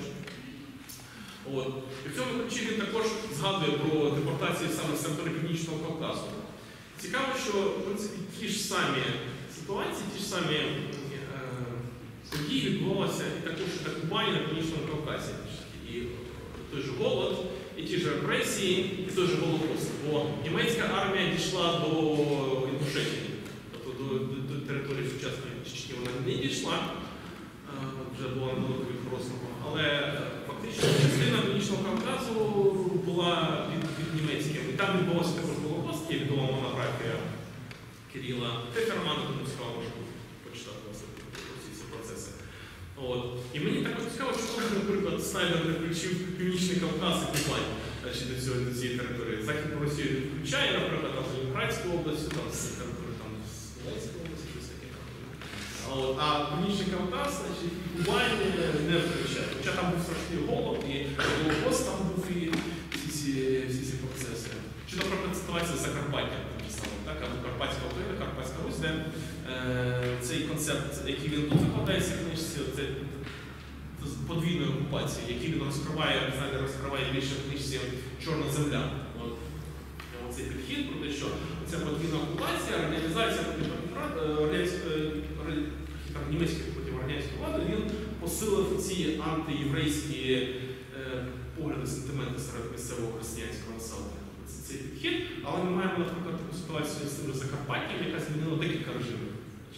От. І в цьому ключі він також згадує про депортації саме з території Північного Кавказу. Цікаво, що в принципі ті ж самі ситуації, ті ж самі е, події відбувалися і також і окупації на Північному Кавказі. І той же голод, і ті ж репресії, і той же Голокост. Бо німецька армія дійшла до Інгушетії, тобто до, до, до території сучасної Чечні вона не дійшла, вже була недалеко від Грозного, але фактично частина Північного Кавказу була від, від німецьким. І там відбувався також Голокост, є відома монографія Кирила Тефермана, тому цікаво можна почитати власне про ці всі процеси. От. І мені також цікаво, що коли, наприклад, Снайдер не включив Північний Кавказ і Кубань до цього, до цієї території. Західну Росію включає, наприклад, там, з Ленинградську областю, там, з території там, з Донецької області, щось таке. От. А Північний Кавказ, значить, і Кубань не включає. Хоча там був страшний голод, і Голокост там був, і всі ці, всі ці процеси. Чи, наприклад, ситуація з Закарпаттям, так само, так, або Карпатська Україна, Карпатська Русь, де е, цей концепт, який він тут закладається в книжці, це з подвійної окупації, який він розкриває, Снайдер розкриває більше в книжці «Чорна земля». От, оцей підхід про те, що ця подвійна окупація, радикалізація німецької проти радянської влади, він посилив ці антиєврейські е, погляди, сентименти серед місцевого християнського населення. Це цей підхід, але ми маємо, наприклад, таку ситуацію з тим Закарпаттям, яка змінила декілька режимів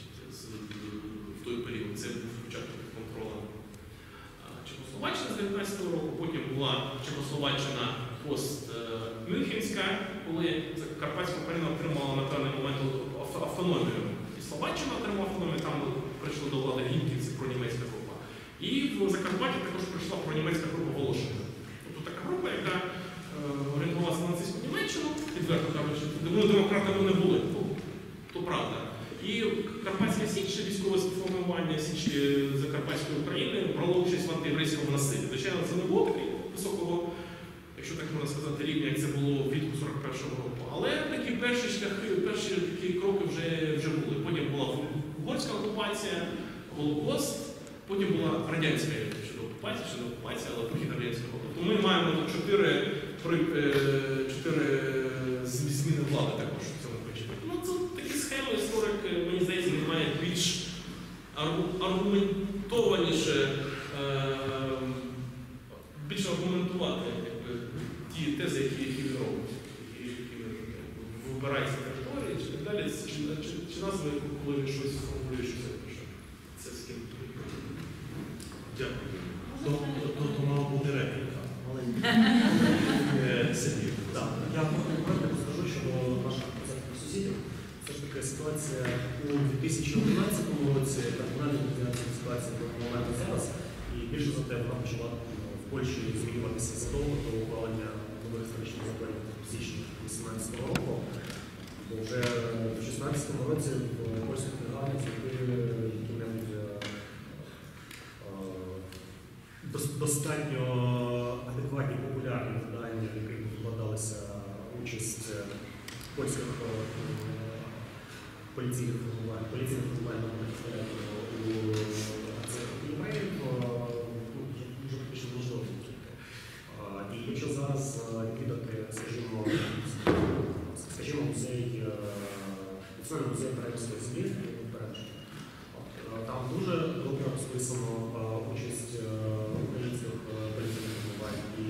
в той період. Це був спочатку під контролем Чехословаччини з дев'ятнадцятого року, потім була Чехословаччина пост-Мюнхенська, коли Карпатська Україна отримала на певний момент автономію. І Словаччина отримала автономію, там прийшли до влади гінківці, пронімецька група. І в Закарпатті також прийшла пронімецька група Волошина. Тобто така група, яка е, орієнтувалася на нацистську Німеччину, відверто кажучи, вони демократами не були, то, то правда. І Карпатська Січ, військове формування Січ Закарпатської України, брало участь в антиєврейському насиллі. Звичайно, це не було такого високого, якщо так можна сказати, рівня, як це було влітку сорок першого року. Але такі перші шляхи, перші такі кроки вже, вже були. Потім була угорська окупація, Голокост, потім була радянська щодо окупація, щодо окупація, але похід радянського. Тобто ми маємо тут чотири, чотири зміни влади також в цьому причині. Ну, це такі схеми історик, мені здається, він має більш аргументованіше, більш аргументувати якби, ті тези, які, які він робить, які, які він вибирає з території, чи так далі, чи, чи, чи назви, коли він щось формулює, що це пише. Це з ким. Дякую. То, то, то, то мала бути репліка. Сергій. Так, я коротко скажу щодо наших процентних сусідів. Все ж таки ситуація у дві тисячі одинадцятому році, кардинально відрізняється ситуація до моменту зараз, і більше за те вона почала в Польщі змінюватися задовго до ухвалення нових історичних законів в січні вісімнадцятого року. Бо вже в шістнадцятому році в польських книгарнях зробили які-небудь достатньо адекватні популярні видання, в яких викладалася участь польських поліційних формувань, поліційних формувань у цих євреїв, дуже фактично можливо. І якщо зараз відвідати, скажімо, скажімо, музей, національний музей Переміської землі, там дуже добре розписано участь українських поліційних формувань і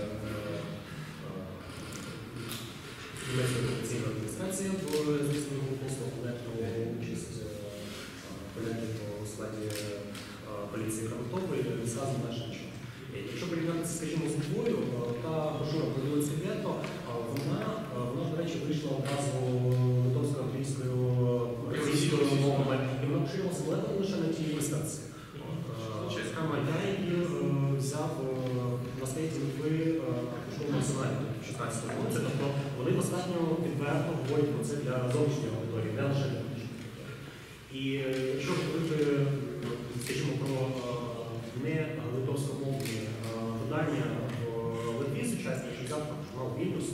німецька окупаційна адміністрація в здійсненні послуг, але про участь поляків у складі поліції Хартової не сказано майже нічого. Якщо порівняти, скажімо, з Львовою, та брошура про Львівське гетто, вона, вона, до речі, вийшла одразу литовсько-англійською російською мовами, і вона поширилася ледве лише на тій ілюстрації. Зокрема, я її взяв на сайті Литви школи національної в шістнадцятому році, тобто вони достатньо відверто говорять про це для зовнішньої аудиторії, не лише для внутрішньої аудиторії. І якщо говорити, скажімо, про не литовськомовні видання в Литві сучасні, що взяв журнал Вільнюс,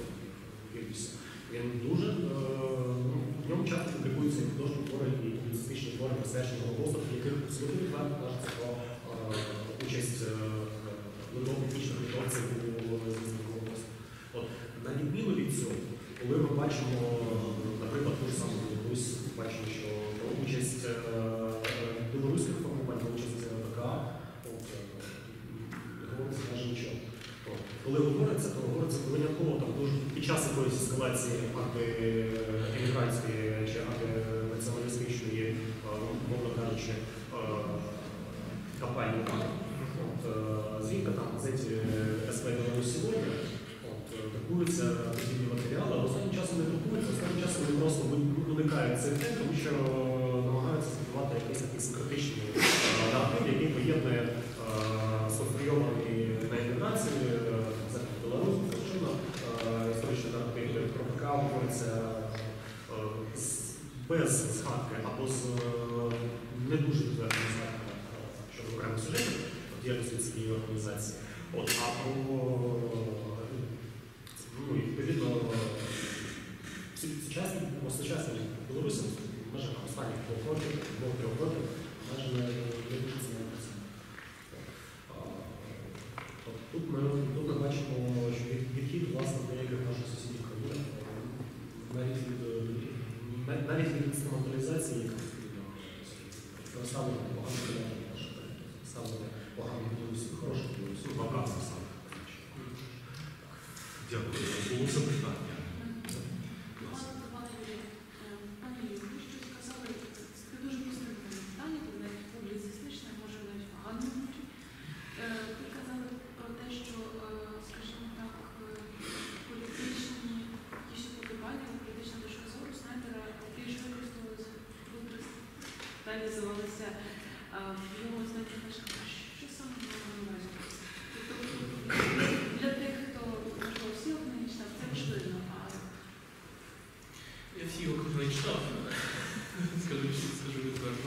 він дуже, ну, в ньому часто публікуються художні твори і публіцистичні твори, присвячені Голокосту, в яких абсолютно відверто кажеться про участь литовських литовців у зв'язку Голокосту. От, на відміну від цього, коли ми бачимо, наприклад, ту ж саму Білорусь, бачимо, що про участь білоруських формувань, про участь ВКА, говориться майже нічого. Коли говориться, то говориться про винятково там дуже під час якоїсь ескалації антиемігрантської чи антинаціоналістичної, мовно кажучи, кампанії. Звідки там в газеті ес ве «Білорусь сьогодні» друкуються подібні матеріали, але останнім часом не друкуються, останнім часом вони просто уникають цих тем, тому що намагаються збудувати якийсь такий синкретичний наратив, який поєднує софрийовані на інтеграції, Захід Білорусі, совершенно історичний наратив, де про ПК говориться без згадки або з не дуже відвертими згадками щодо окремих сюжетів діяльності цієї організації. От, а про, ну, відповідно, сучасні, сучасні білорусі, в межах останніх двох років, двох-трьох років, майже не дуже цінується. Тут ми, тут ми бачимо, що відхід, власне, деяких наших сусідів країн, навіть від, навіть від інструменталізації, яка ставлення погано кидати, ставлення погано білорусі, хороших білорусі, багато саме. Дякую. Було запитання. Пане Юрію, пане Юрію, ви щось сказали, це дуже позитивне питання, це навіть публіцистичне, може навіть погано бути. Ви казали про те, що, скажімо так, політичні якісь уподобання, політична точка зору Снайдера більш використовувалися, питання називалися в його останніх наших. Що саме було на увазі? Для тих, хто, можливо, всі не читав, це важливо. Я всі його не читав, скажу, скажу відверто.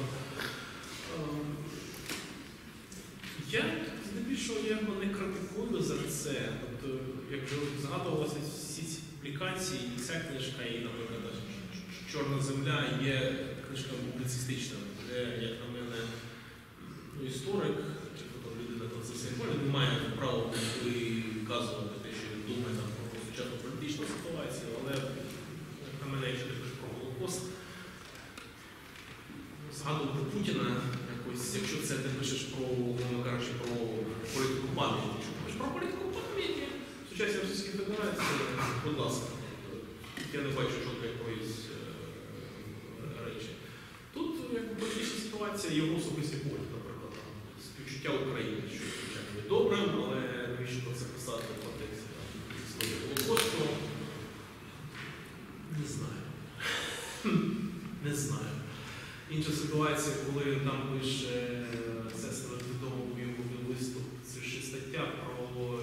Я здебільшого його не критикую за це. Тобто, як вже згадувалося всі ці публікації, і ця книжка, і, наприклад, Чорна земля є книжка публіцистична, де, як на мене, ну, історик, чи хто людина там за цим не має права виказувати те, що він думає там, про сучасну політичну ситуацію, але на мене, якщо ти пишеш про Голокост, згадувати Путіна якось, якщо це ти пишеш про, мовно кажучи, про політику пам'яті. Якщо пишеш про політику пам'яті в сучасній Російській Федерації, будь ласка, я не бачу жодної якоїсь е, речі. Тут як політична ситуація, його особисті погляд, наприклад, там, співчуття України, що звичайно не добре, але навіщо про це писати в контексті історії Голокосту? Не знаю. Не знаю. Інша ситуація, коли там пише сестра відомого його виступ, це ж стаття про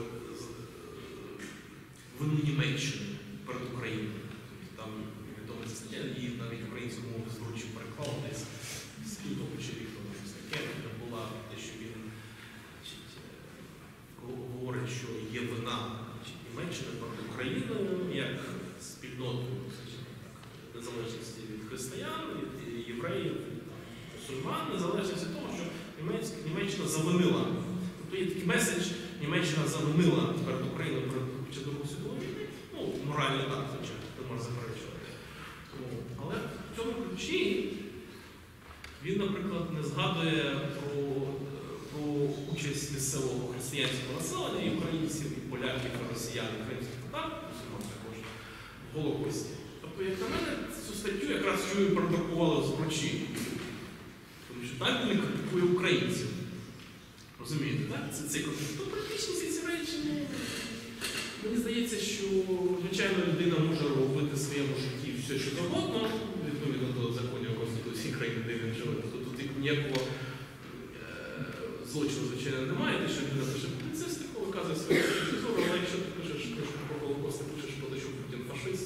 вину Німеччини перед Україною. Там відома ця стаття, її навіть українську мову зручив переклав десь з Києва чи Віктора, щось таке. Там була те, що він значить, говорить, що є вина Німеччини перед Україною, як спільнотою незалежності від християн, від євреїв, мусульман, незалежності від того, що Німеччина завинила. Тобто є такий меседж, Німеччина завинила перед Україною під час Другої світової війни. Ну, морально так, звичайно, не можна заперечувати. Але в цьому ключі він, наприклад, не згадує про, про участь місцевого християнського населення, і українців, і поляків, і росіян, і кримських татар, мусульман також, в Голокості. Тобто, як на мене, цю статтю якраз що і продрукували з прочі. Тому що так він критикує українців. Розумієте, так? Це цей конфлікт. То практично всі ці речі, ну, мені здається, що, звичайно, людина може робити в своєму житті все, що завгодно, відповідно до законів Конституції країни, де він живе. Тобто тут ніякого е- злочину, звичайно, немає, те, що людина пише публіцистику, виказує свою точку зору, але якщо ти пишеш про Голокост, ти пишеш про те, що Путін фашист,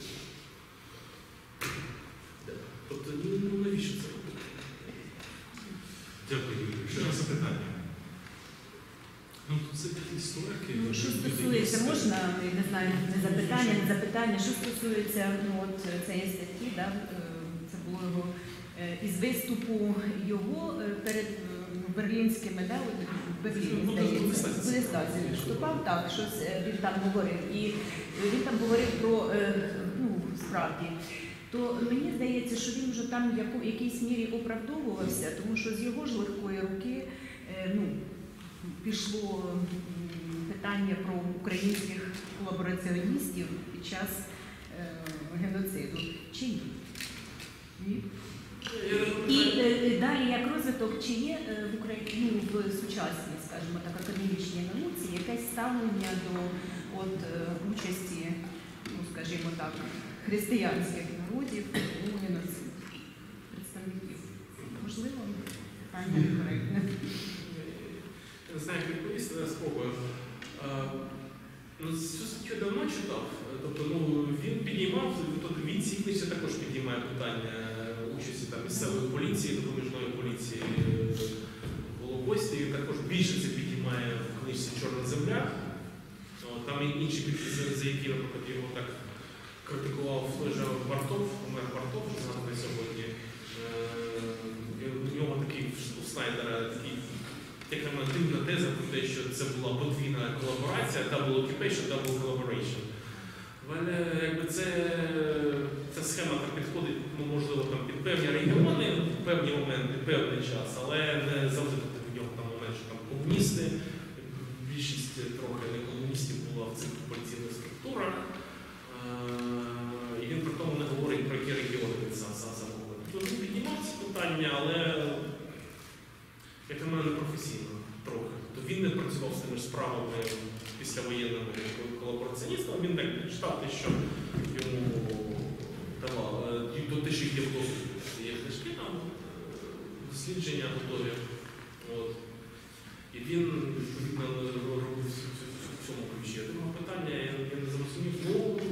тобто, ну навіщо це робити? Дякую, Юрій. Ще раз запитання. Ну, це такі історики. Ну, що стосується, можна, не знаю, не запитання, не запитання, що стосується ну, от цієї статті, да, це було його із виступу його перед берлінськими, да, от, в Берліні, здається, в Листаці виступав, так, щось він там говорив. І він там говорив про, ну, справді, то мені здається, що він вже там в якійсь мірі оправдовувався, тому що з його ж легкої руки, ну, пішло питання про українських колабораціоністів під час е, геноциду. Чи ні? Ні? І е, далі, як розвиток, чи є е, в Україні, ну, в сучасній, скажімо так, академічній науці якесь ставлення до от, е, участі, ну, скажімо так, християнських народів переводів у геноцид представників. Можливо, питання некоректне. Я не знаю, як відповісти, але спробую. Е, Ну, цю статтю я давно читав. Тобто, ну, він підіймав, тобто він ці книжці також підіймає питання участі там, місцевої поліції, допоміжної поліції в Голокості. Він також більше це підіймає в книжці Чорна земля. О, там і інші книжки, за які, наприклад, його так критикував той же Бартов, Омер Бартов, що згадує сьогодні. Е, у нього такий у Снайдера такий. Як на мене, дивна теза про те, що це була подвійна колаборація, double occupation, double collaboration. Але якби це, ця схема так підходить, ну, можливо, там, під певні регіони, в певні моменти, певний час, але не завжди в нього там момент, що там комуністи, більшість трохи не комуністів була в цих поліційних структурах. І він при тому не говорить про які регіони він сам замовив. Тобто він піднімав ці питання, але як на мене, професійно трохи. То він не працював з тими ж справами післявоєнними колабораціоністами, він так читав те, що йому давали. То те, що є в доступі. Є книжки, там, дослідження готові. От. І він, відповідно, робив в цьому ключі. Я думаю, питання, я, я не зрозумів, ну,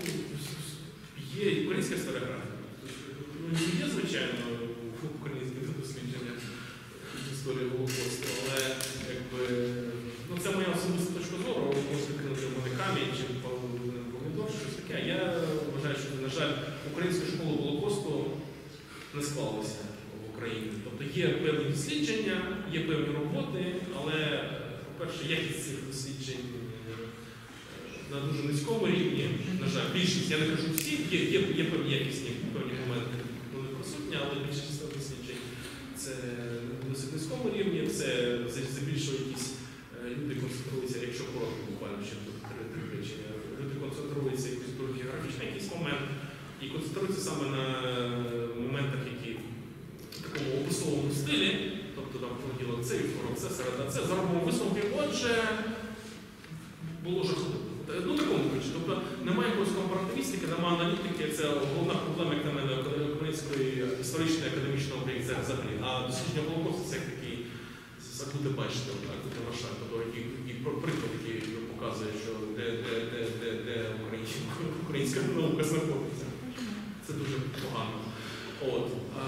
є українська історіографія. Ну, є, звичайно, українське дослідження історії Голокосту, але якби, ну, це моя особиста точка зору, можна кинути в мене камінь чи помідор, щось таке. Я вважаю, що, на жаль, українська школа Голокосту не склалася в Україні. Тобто є певні дослідження, є певні роботи, але, по-перше, якість цих досліджень на дуже низькому рівні, на жаль, більшість, я не кажу всі, є, є, є певні якісні певні моменти, вони присутні, але більшість досліджень це на досить низькому рівні, це здебільшого якісь люди концентруються, якщо коротко, буквально ще три речення, люди концентруються якийсь географічний якийсь момент і концентруються саме на моментах, які в такому описовому стилі, тобто там понеділок це, вівторок це, середа це, заробимо висновки, отже, було жахливо. Ну, такому ключі. Тобто немає якоїсь компаративістики, немає аналітики, це головна проблема, як на мене, української історичної академічної України взагалі. А дослідження Голокосту це як такий, як буде бачити, так, буде Маршак, який приклад, який показує, що де, де, де, де, де українська наука знаходиться. Це дуже погано. От. А,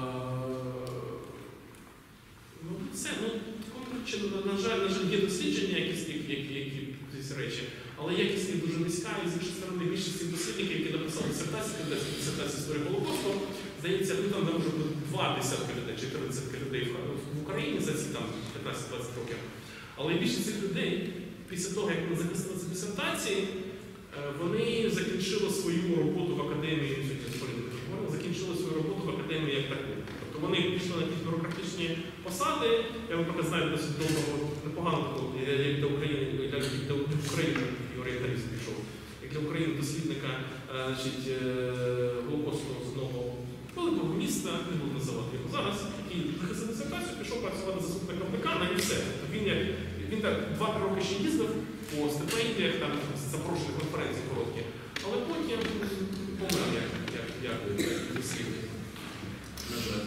ну, це, ну, на жаль, на жаль, є дослідження, якісь, які, які ці речі, але якість їх дуже низька, і з іншої сторони більшість цих дослідників, які написали дисертації, дисертації історії Голокосту, здається, ну там вже два десятки людей чи три десятки людей в Україні за ці там п'ятнадцять-двадцять років. Але більшість цих людей, після того, як вони захистили ці дисертації, вони закінчили свою роботу в академії, вони закінчили свою роботу в академії як таку. Тобто вони пішли на якісь бюрократичні посади, я вам поки знаю досить довго, непогано, як для України, як для України і орієнталіст пішов, як для України дослідника значить, Голокосту з одного великого міста, не буду називати його зараз, який захистив дисертацію, пішов працювати заступником декана і все. Тобто він, як, він так два-три роки ще їздив по стипендіях, там запрошені конференції короткі, але потім помер як, як, як, як дослідник. На жаль.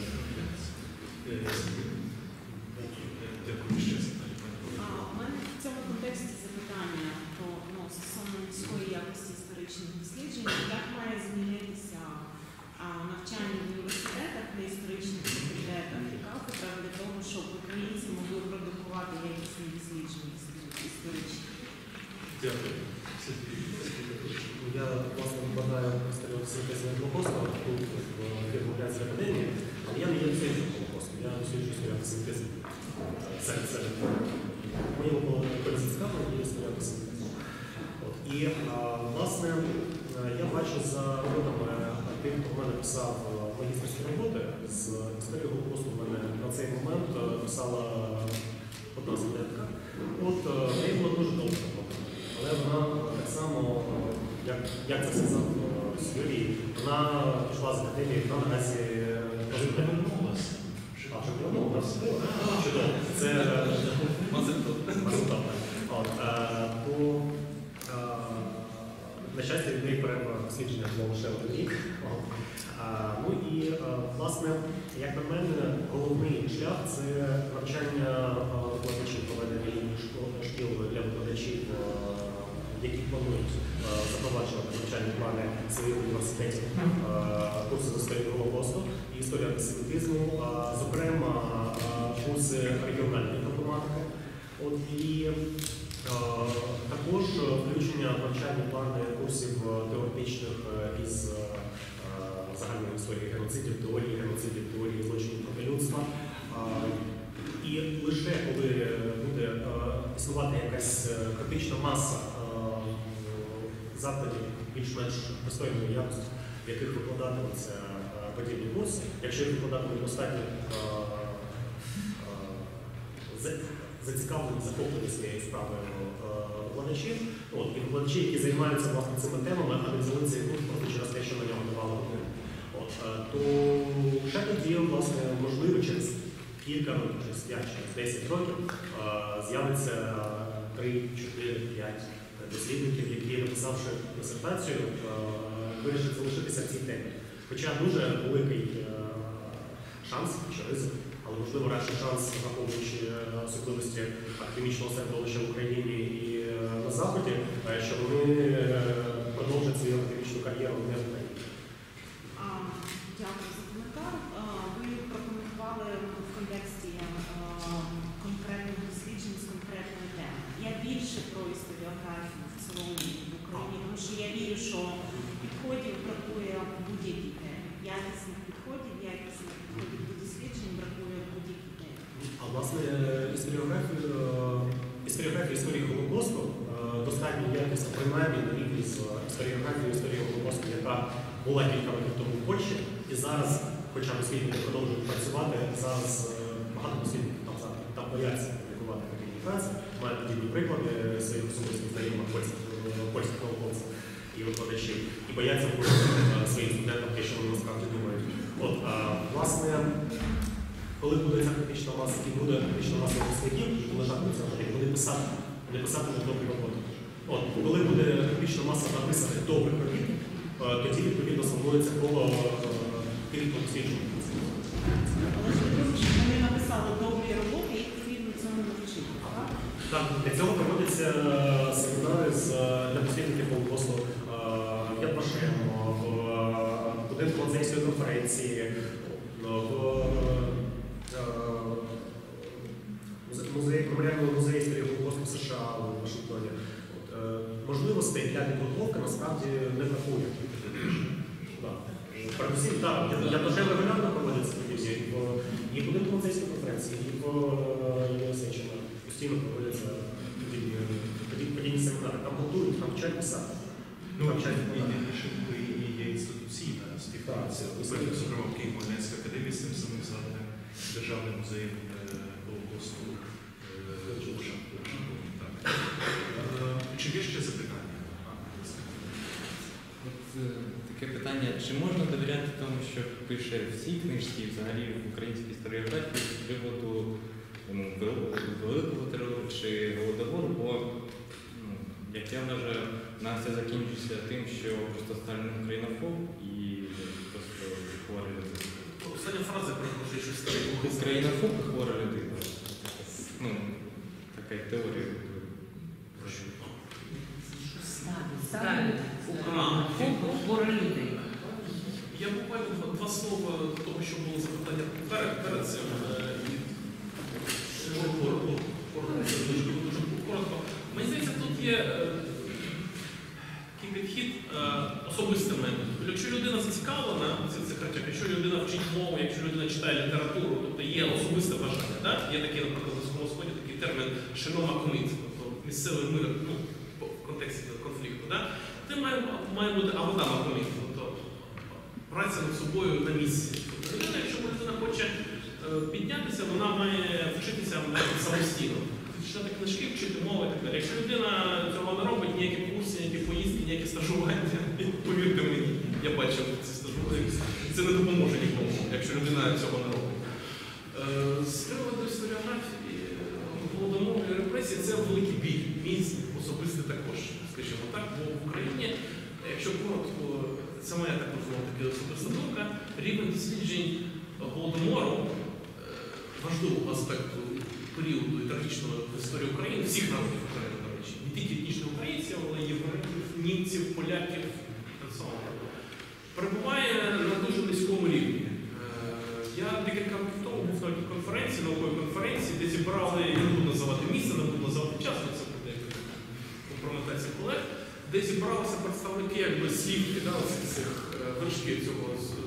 Дякую ще. У мене в цьому контексті запитання про ну, стосовно низької якості історичних досліджень, як має змінитися а, навчання в університетах на історичних факультетах і кафедрах для того, щоб українці могли продукувати якісні дослідження історичні? Дякую. Я, власне, викладаю історію синтезу Голокосту тут в Києво-Могилянській академії, але я не є дослідженням Голокосту, я досліджую історію синтезу. Це мені було також цікаво, є історія синтезу. І, власне, я бачу за роботами тих, хто в мене писав магістерські роботи з історії Голокосту, в мене на цей момент писала одна студентка. От, в неї була дуже довга робота. Але вона так само, як, як це сказав Юрій, вона пішла з академії, вона наразі Повернулася. А, що повернулася? Чудово. Це мазетон. То На щастя, людей перерва дослідження було лише один рік. А, ну і, а, власне, як на мене, головний шлях – це навчання а, викладачів, проведення лінії шкіл для викладачів, а, які планують а, запроваджувати навчальні плани своїх університетів, а, курси з історії Голокосту і історії антисемітизму, а, зокрема, а, курси регіональної проблематики. От, і а, також включення навчальні плани курсів теоретичних із загальної історії геноцидів, теорії геноцидів, теорії злочинів проти людства. І лише коли буде існувати якась критична маса закладів більш-менш достойної якості, в яких викладатимуться подібні курси, якщо їх викладатимуть достатньо зацікавлені, захоплені своєю справою викладачів, от, і викладачі, які займаються власне цими темами, а не взяли цей курс просто через те, що на нього давали години. От, то ще тоді, власне, можливо, через кілька років, через п'ять, через десять років з'явиться три, чотири, п'ять дослідників, які, написавши дисертацію, вирішать залишитися в цій темі. Хоча дуже великий шанс, чи ризик, але, можливо, радше шанс, враховуючи особливості академічного середовища в Україні і на Заході, що вони продовжать свою академічну кар'єру не в Україні. Дякую за коментар. Ви прокоментували в контексті конкретних досліджень з конкретної теми. Я більше про історіографію в цілому в Україні, тому що я вірю, що підходів бракує в будь-якій темі. Якісних підходів, якісних підходів до досліджень бракує в будь-якій темі. А власне історіографію, історіографію історії Голокосту достатньо якісно принаймні на рівні з історіографією історії Голокосту, яка була кілька років тому в Польщі, і зараз, хоча дослідники продовжують працювати, зараз багато дослідників там, там бояться публікувати подібні праці, мають подібні приклади своїх особистих знайомих польських науковців і викладачів, і бояться впровадити своїм студентам те, що вони насправді думають. От, а, власне, коли буде ця критична маса, і буде критична маса випускників, які лежатимуть завжди, вони писати, вони писатимуть добрі роботи. От, коли буде критична маса написати добрих робіт, тоді, відповідно, сформується коло тих, хто досліджує. Але ж ви думаєте, що вони написали добрі роботи, їх потрібно цьому навчити, так? Так, для цього проводяться семінари з, для дослідників Голокосту в Яд Вашем, в будинку Музейської конференції, в музеї, меморіальному музеї історії Голокосту в США у Вашингтоні. Можливостей для підготовки насправді не бракує. Передусім, так, я дуже регулярно проводяться події, і в будинку Музейської конференції, і в Євсечина постійно проводяться подібні семінари. Там готують, там вчать писати. Ну, найбільше в Україні є інституційна співпраця. Зокрема, в Києво-Могилянській академії з тим самим згаданим Державним музеєм Голокосту. Чи є ще запитання? От таке питання, чи можна довіряти тому, що пише в цій книжці, взагалі в українській історіографії, з приводу ну, Великого терору чи Голодомору, бо, ну, як я вважаю, у нас це закінчиться тим, що просто Сталін українофоб і просто хвора людина. Остання фраза, перепрошую, що старий. Українофоб і хвора людина. Ну, така теорія. Сталин, хворі люди. Я буквально два, два слова до того, що було запитання перед, перед цим. Дуже коротко. Мені здається, тут є такий підхід особистими. Якщо людина зацікавлена в цих закриттях, якщо людина вчить мову, якщо людина читає літературу, тобто є особисте бажання. Так? Є такий, наприклад, на Близькому Сході такий термін «шинома коміт», тобто місцевий мир, ну, в контексті конфлікту. Так? Ти має, має бути аводама коміт, тобто праця над собою на місці. Тобто людина, якщо людина хоче піднятися, вона має вчитися самостійно. Читати книжки, вчити мови і так далі. Якщо людина цього не робить, ніякі курси, ніякі поїздки, ніякі стажування, повірте мені, я бачив ці стажування, це не допоможе нікому, якщо людина цього не робить. З приводу історіографії, Голодомору і репресії, це великий біль, мій особистий також, скажімо так, бо в Україні якщо коротко, це моя також таки особиста думка, рівень досліджень Голодомору, е, важливого аспекту періоду і трагічної історії України, всіх народів України, до речі, не тільки етнічних українців, але й євреїв, німців, поляків, та самого, перебуває на дуже низькому рівні. Е, Я декілька років тому був на конференції, науковій конференції, де зібрали, я не буду називати місце, не буду називати час, це буде компрометація колег, де зібралися представники якби слівки, да, цих вершків цього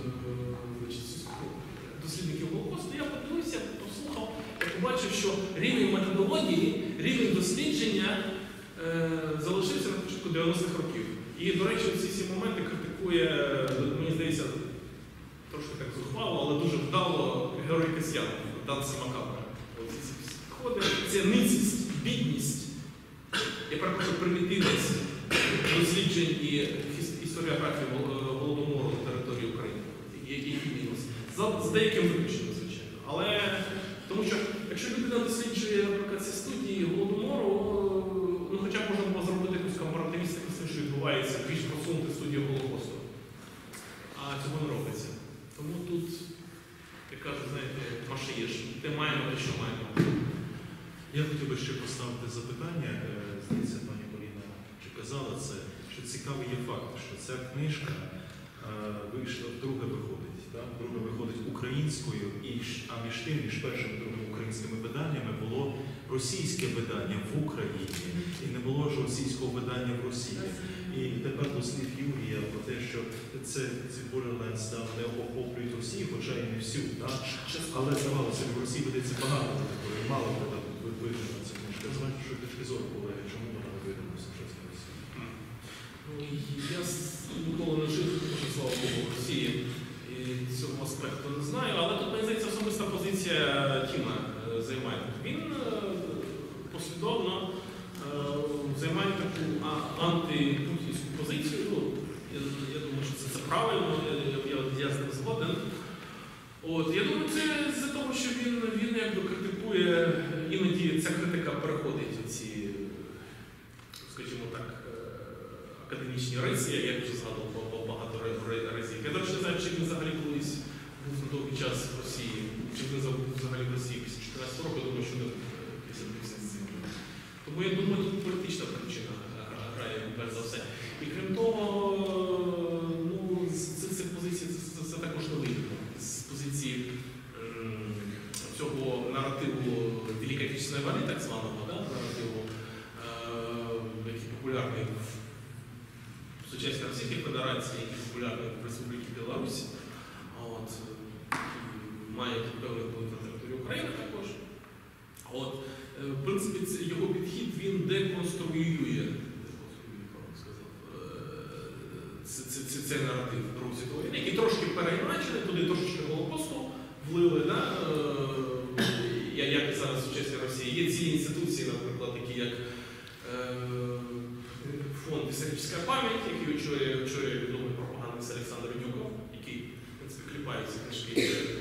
дослідників Голокосту. Я подивився, послухав, я побачив, що рівень методології, рівень дослідження е, залишився на початку дев'яностих років. І, до речі, ці всі моменти критикує, мені здається, трошки так зухвало, але дуже вдало Герой Касьян, Данце Макабра. Оці ці підходи, ця ницість, бідність, я перепрошую, примітивність досліджень і історіографії Голодомору на території України, який мінус. За, з деяким виключенням, звичайно. Але тому що, якщо людина досліджує, наприклад, ці студії Голодомору, ну хоча б можна було зробити якусь компаративістику з тим, що відбувається, більш просунути студію Голокосту. А цього не робиться. Тому тут, як кажуть, знаєте, машиєш, ти маємо, те, що маємо. Я хотів би ще поставити запитання, здається, пані Поліна чи казала це, що цікавий є факт, що ця книжка вийшла, вдруге виходить, так? Вдруге виходить українською, і, а між тим, між першим і другим українськими виданнями було російське видання в Україні, і не було ж російського видання в Росії. І тепер до слів Юрія про те, що це, ці Borderlands там не охоплюють Росію, хоча і не всю, так? Але здавалося, в Росії ведеться багато такої, мало видано ця книжка. З вашої точки зору, колеги, чому вона не видана в сучасній Росії? Я ніколи не жив, слава Богу, в Росії, і цього аспекту не знаю, але тут, мені здається, особиста позиція Тіма займає. Він послідовно займає таку антипутінську позицію. Ну, я, я думаю, що це, це правильно, я, я, я з ним згоден. От, я думаю, це з-за того, що він, він якби критикує, іноді ця критика переходить у ці, скажімо так, академічні риси, як я вже згадував багато разів. Я, до речі, не знаю, чи він взагалі колись був на довгий час в Росії, чи він взагалі в Росії після чотирнадцятого року, я думаю, що не після цим. Тому я думаю, тут політична причина грає перш за все. І крім того, ну, з цих позицій це, це, це також не вигідно. З позиції м, цього наративу Великої Отечественної війни, так званого, да, наративу, е, який популярний в сучасній Російській Федерації, який популярний в Республіці Білорусь, от, має певний вплив на територію України також. От, в принципі, його підхід, він деконструює цей наратив Другої світової війни, який трошки переіначений, туди трошки Голокосту влили, да? Як зараз в сучасній Росії. Є цілі інституції, наприклад, такі як фонд «Історична пам'ять», який очолює, очолює відомий пропагандист Олександр Дюков, який, в принципі, кліпає ці книжки.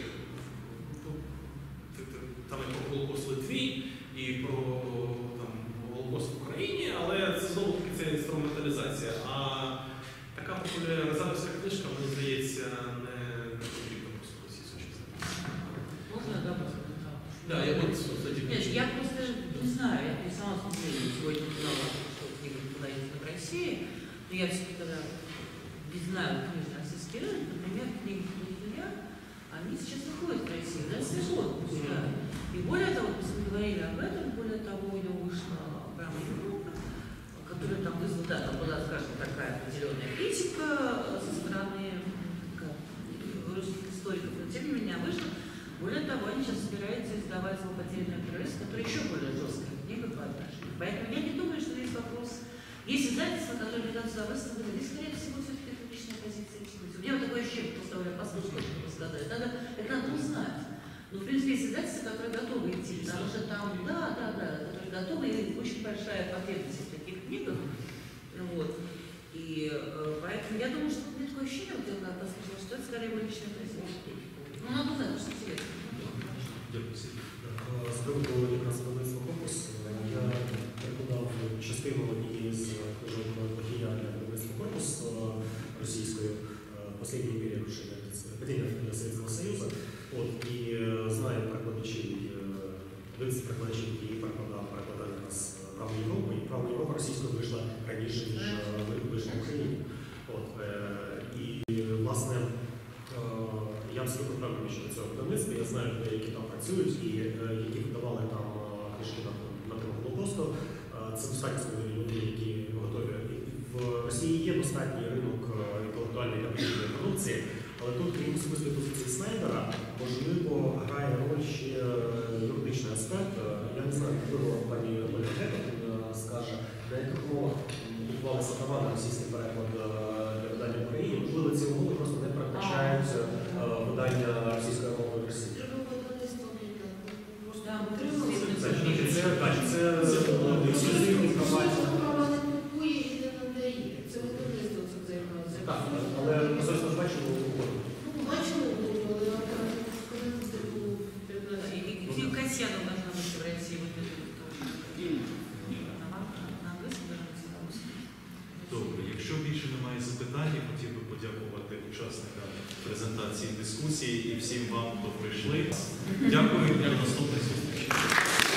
Там і про Голокост в Литві, і про там, Голокост в Україні, але це знову-таки це інструменталізація. А така популяризаторська книжка, мені здається, не, не потрібна просто в Росії сучасній. Можно я добавлю? Да, я вот, кстати, Нет, я просто не знаю, я не сама смотрела, сегодня узнала, что книга была издана в России, но я все-таки когда не знаю книжный российский рынок, например, книги «Книгия», они сейчас выходят в Россию, да, свежо, да. И более того, мы говорили об этом, более того, у него вышла программа Европа, которая там вызвала, да, там была, скажем, такая определенная критика со стороны русских историков, но тем не менее вышла. Более того, они сейчас собираются издавать свой потерянный прогресс, который еще более жесткая книга по отношению. Поэтому я не думаю, что здесь вопрос. Есть издательства, которые ведут сюда выставлены, здесь, скорее всего, все-таки это личная позиция институции. У меня вот такое ощущение, просто говоря, послушать, что вы сказали, надо, это надо узнать. Но, в принципе, есть издательства, которые готовы идти, потому что там, да, да, да, которые готовы, и очень большая потребность в таких книгах. Вот. И э, поэтому я думаю, что у меня такое ощущение, вот я когда сказала, что это скорее его личная позиция. Ну, надо узнать, что интересно. З приводу якраз видавництва «Корпус», я перекладав частину однієї з книжок Логія для видавництва «Корпус». знайомий щодо цього видавництва, я знаю людей, які там працюють і е, які видавали там е, книжки на, на тему Голокосту. Е, Це достатньо сміливі люди, які готові. І в Росії є достатній ринок е, інтелектуальної та політичної продукції, але тут, крім особистої позиції Снайдера, можливо, грає роль ще юридичний аспект. Е, Я не знаю, можливо, пані Ольга Гека скаже, на яких умовах відбувалися права на російський переклад е, для видання в Україні. Можливо, ці умови просто не передбачають е, видання російської мови в Росії. Да, Це, це, так, це ексклюзивні права. Так, але ми зараз бачимо угоду. И Касьянова должна быть в России вот это тоже. На английском должна быть на русском. Добре, якщо більше немає запитань, я хотів би подякувати учасникам презентації дискусії і всім вам, хто прийшли. Дякую, до наступної зустрічі.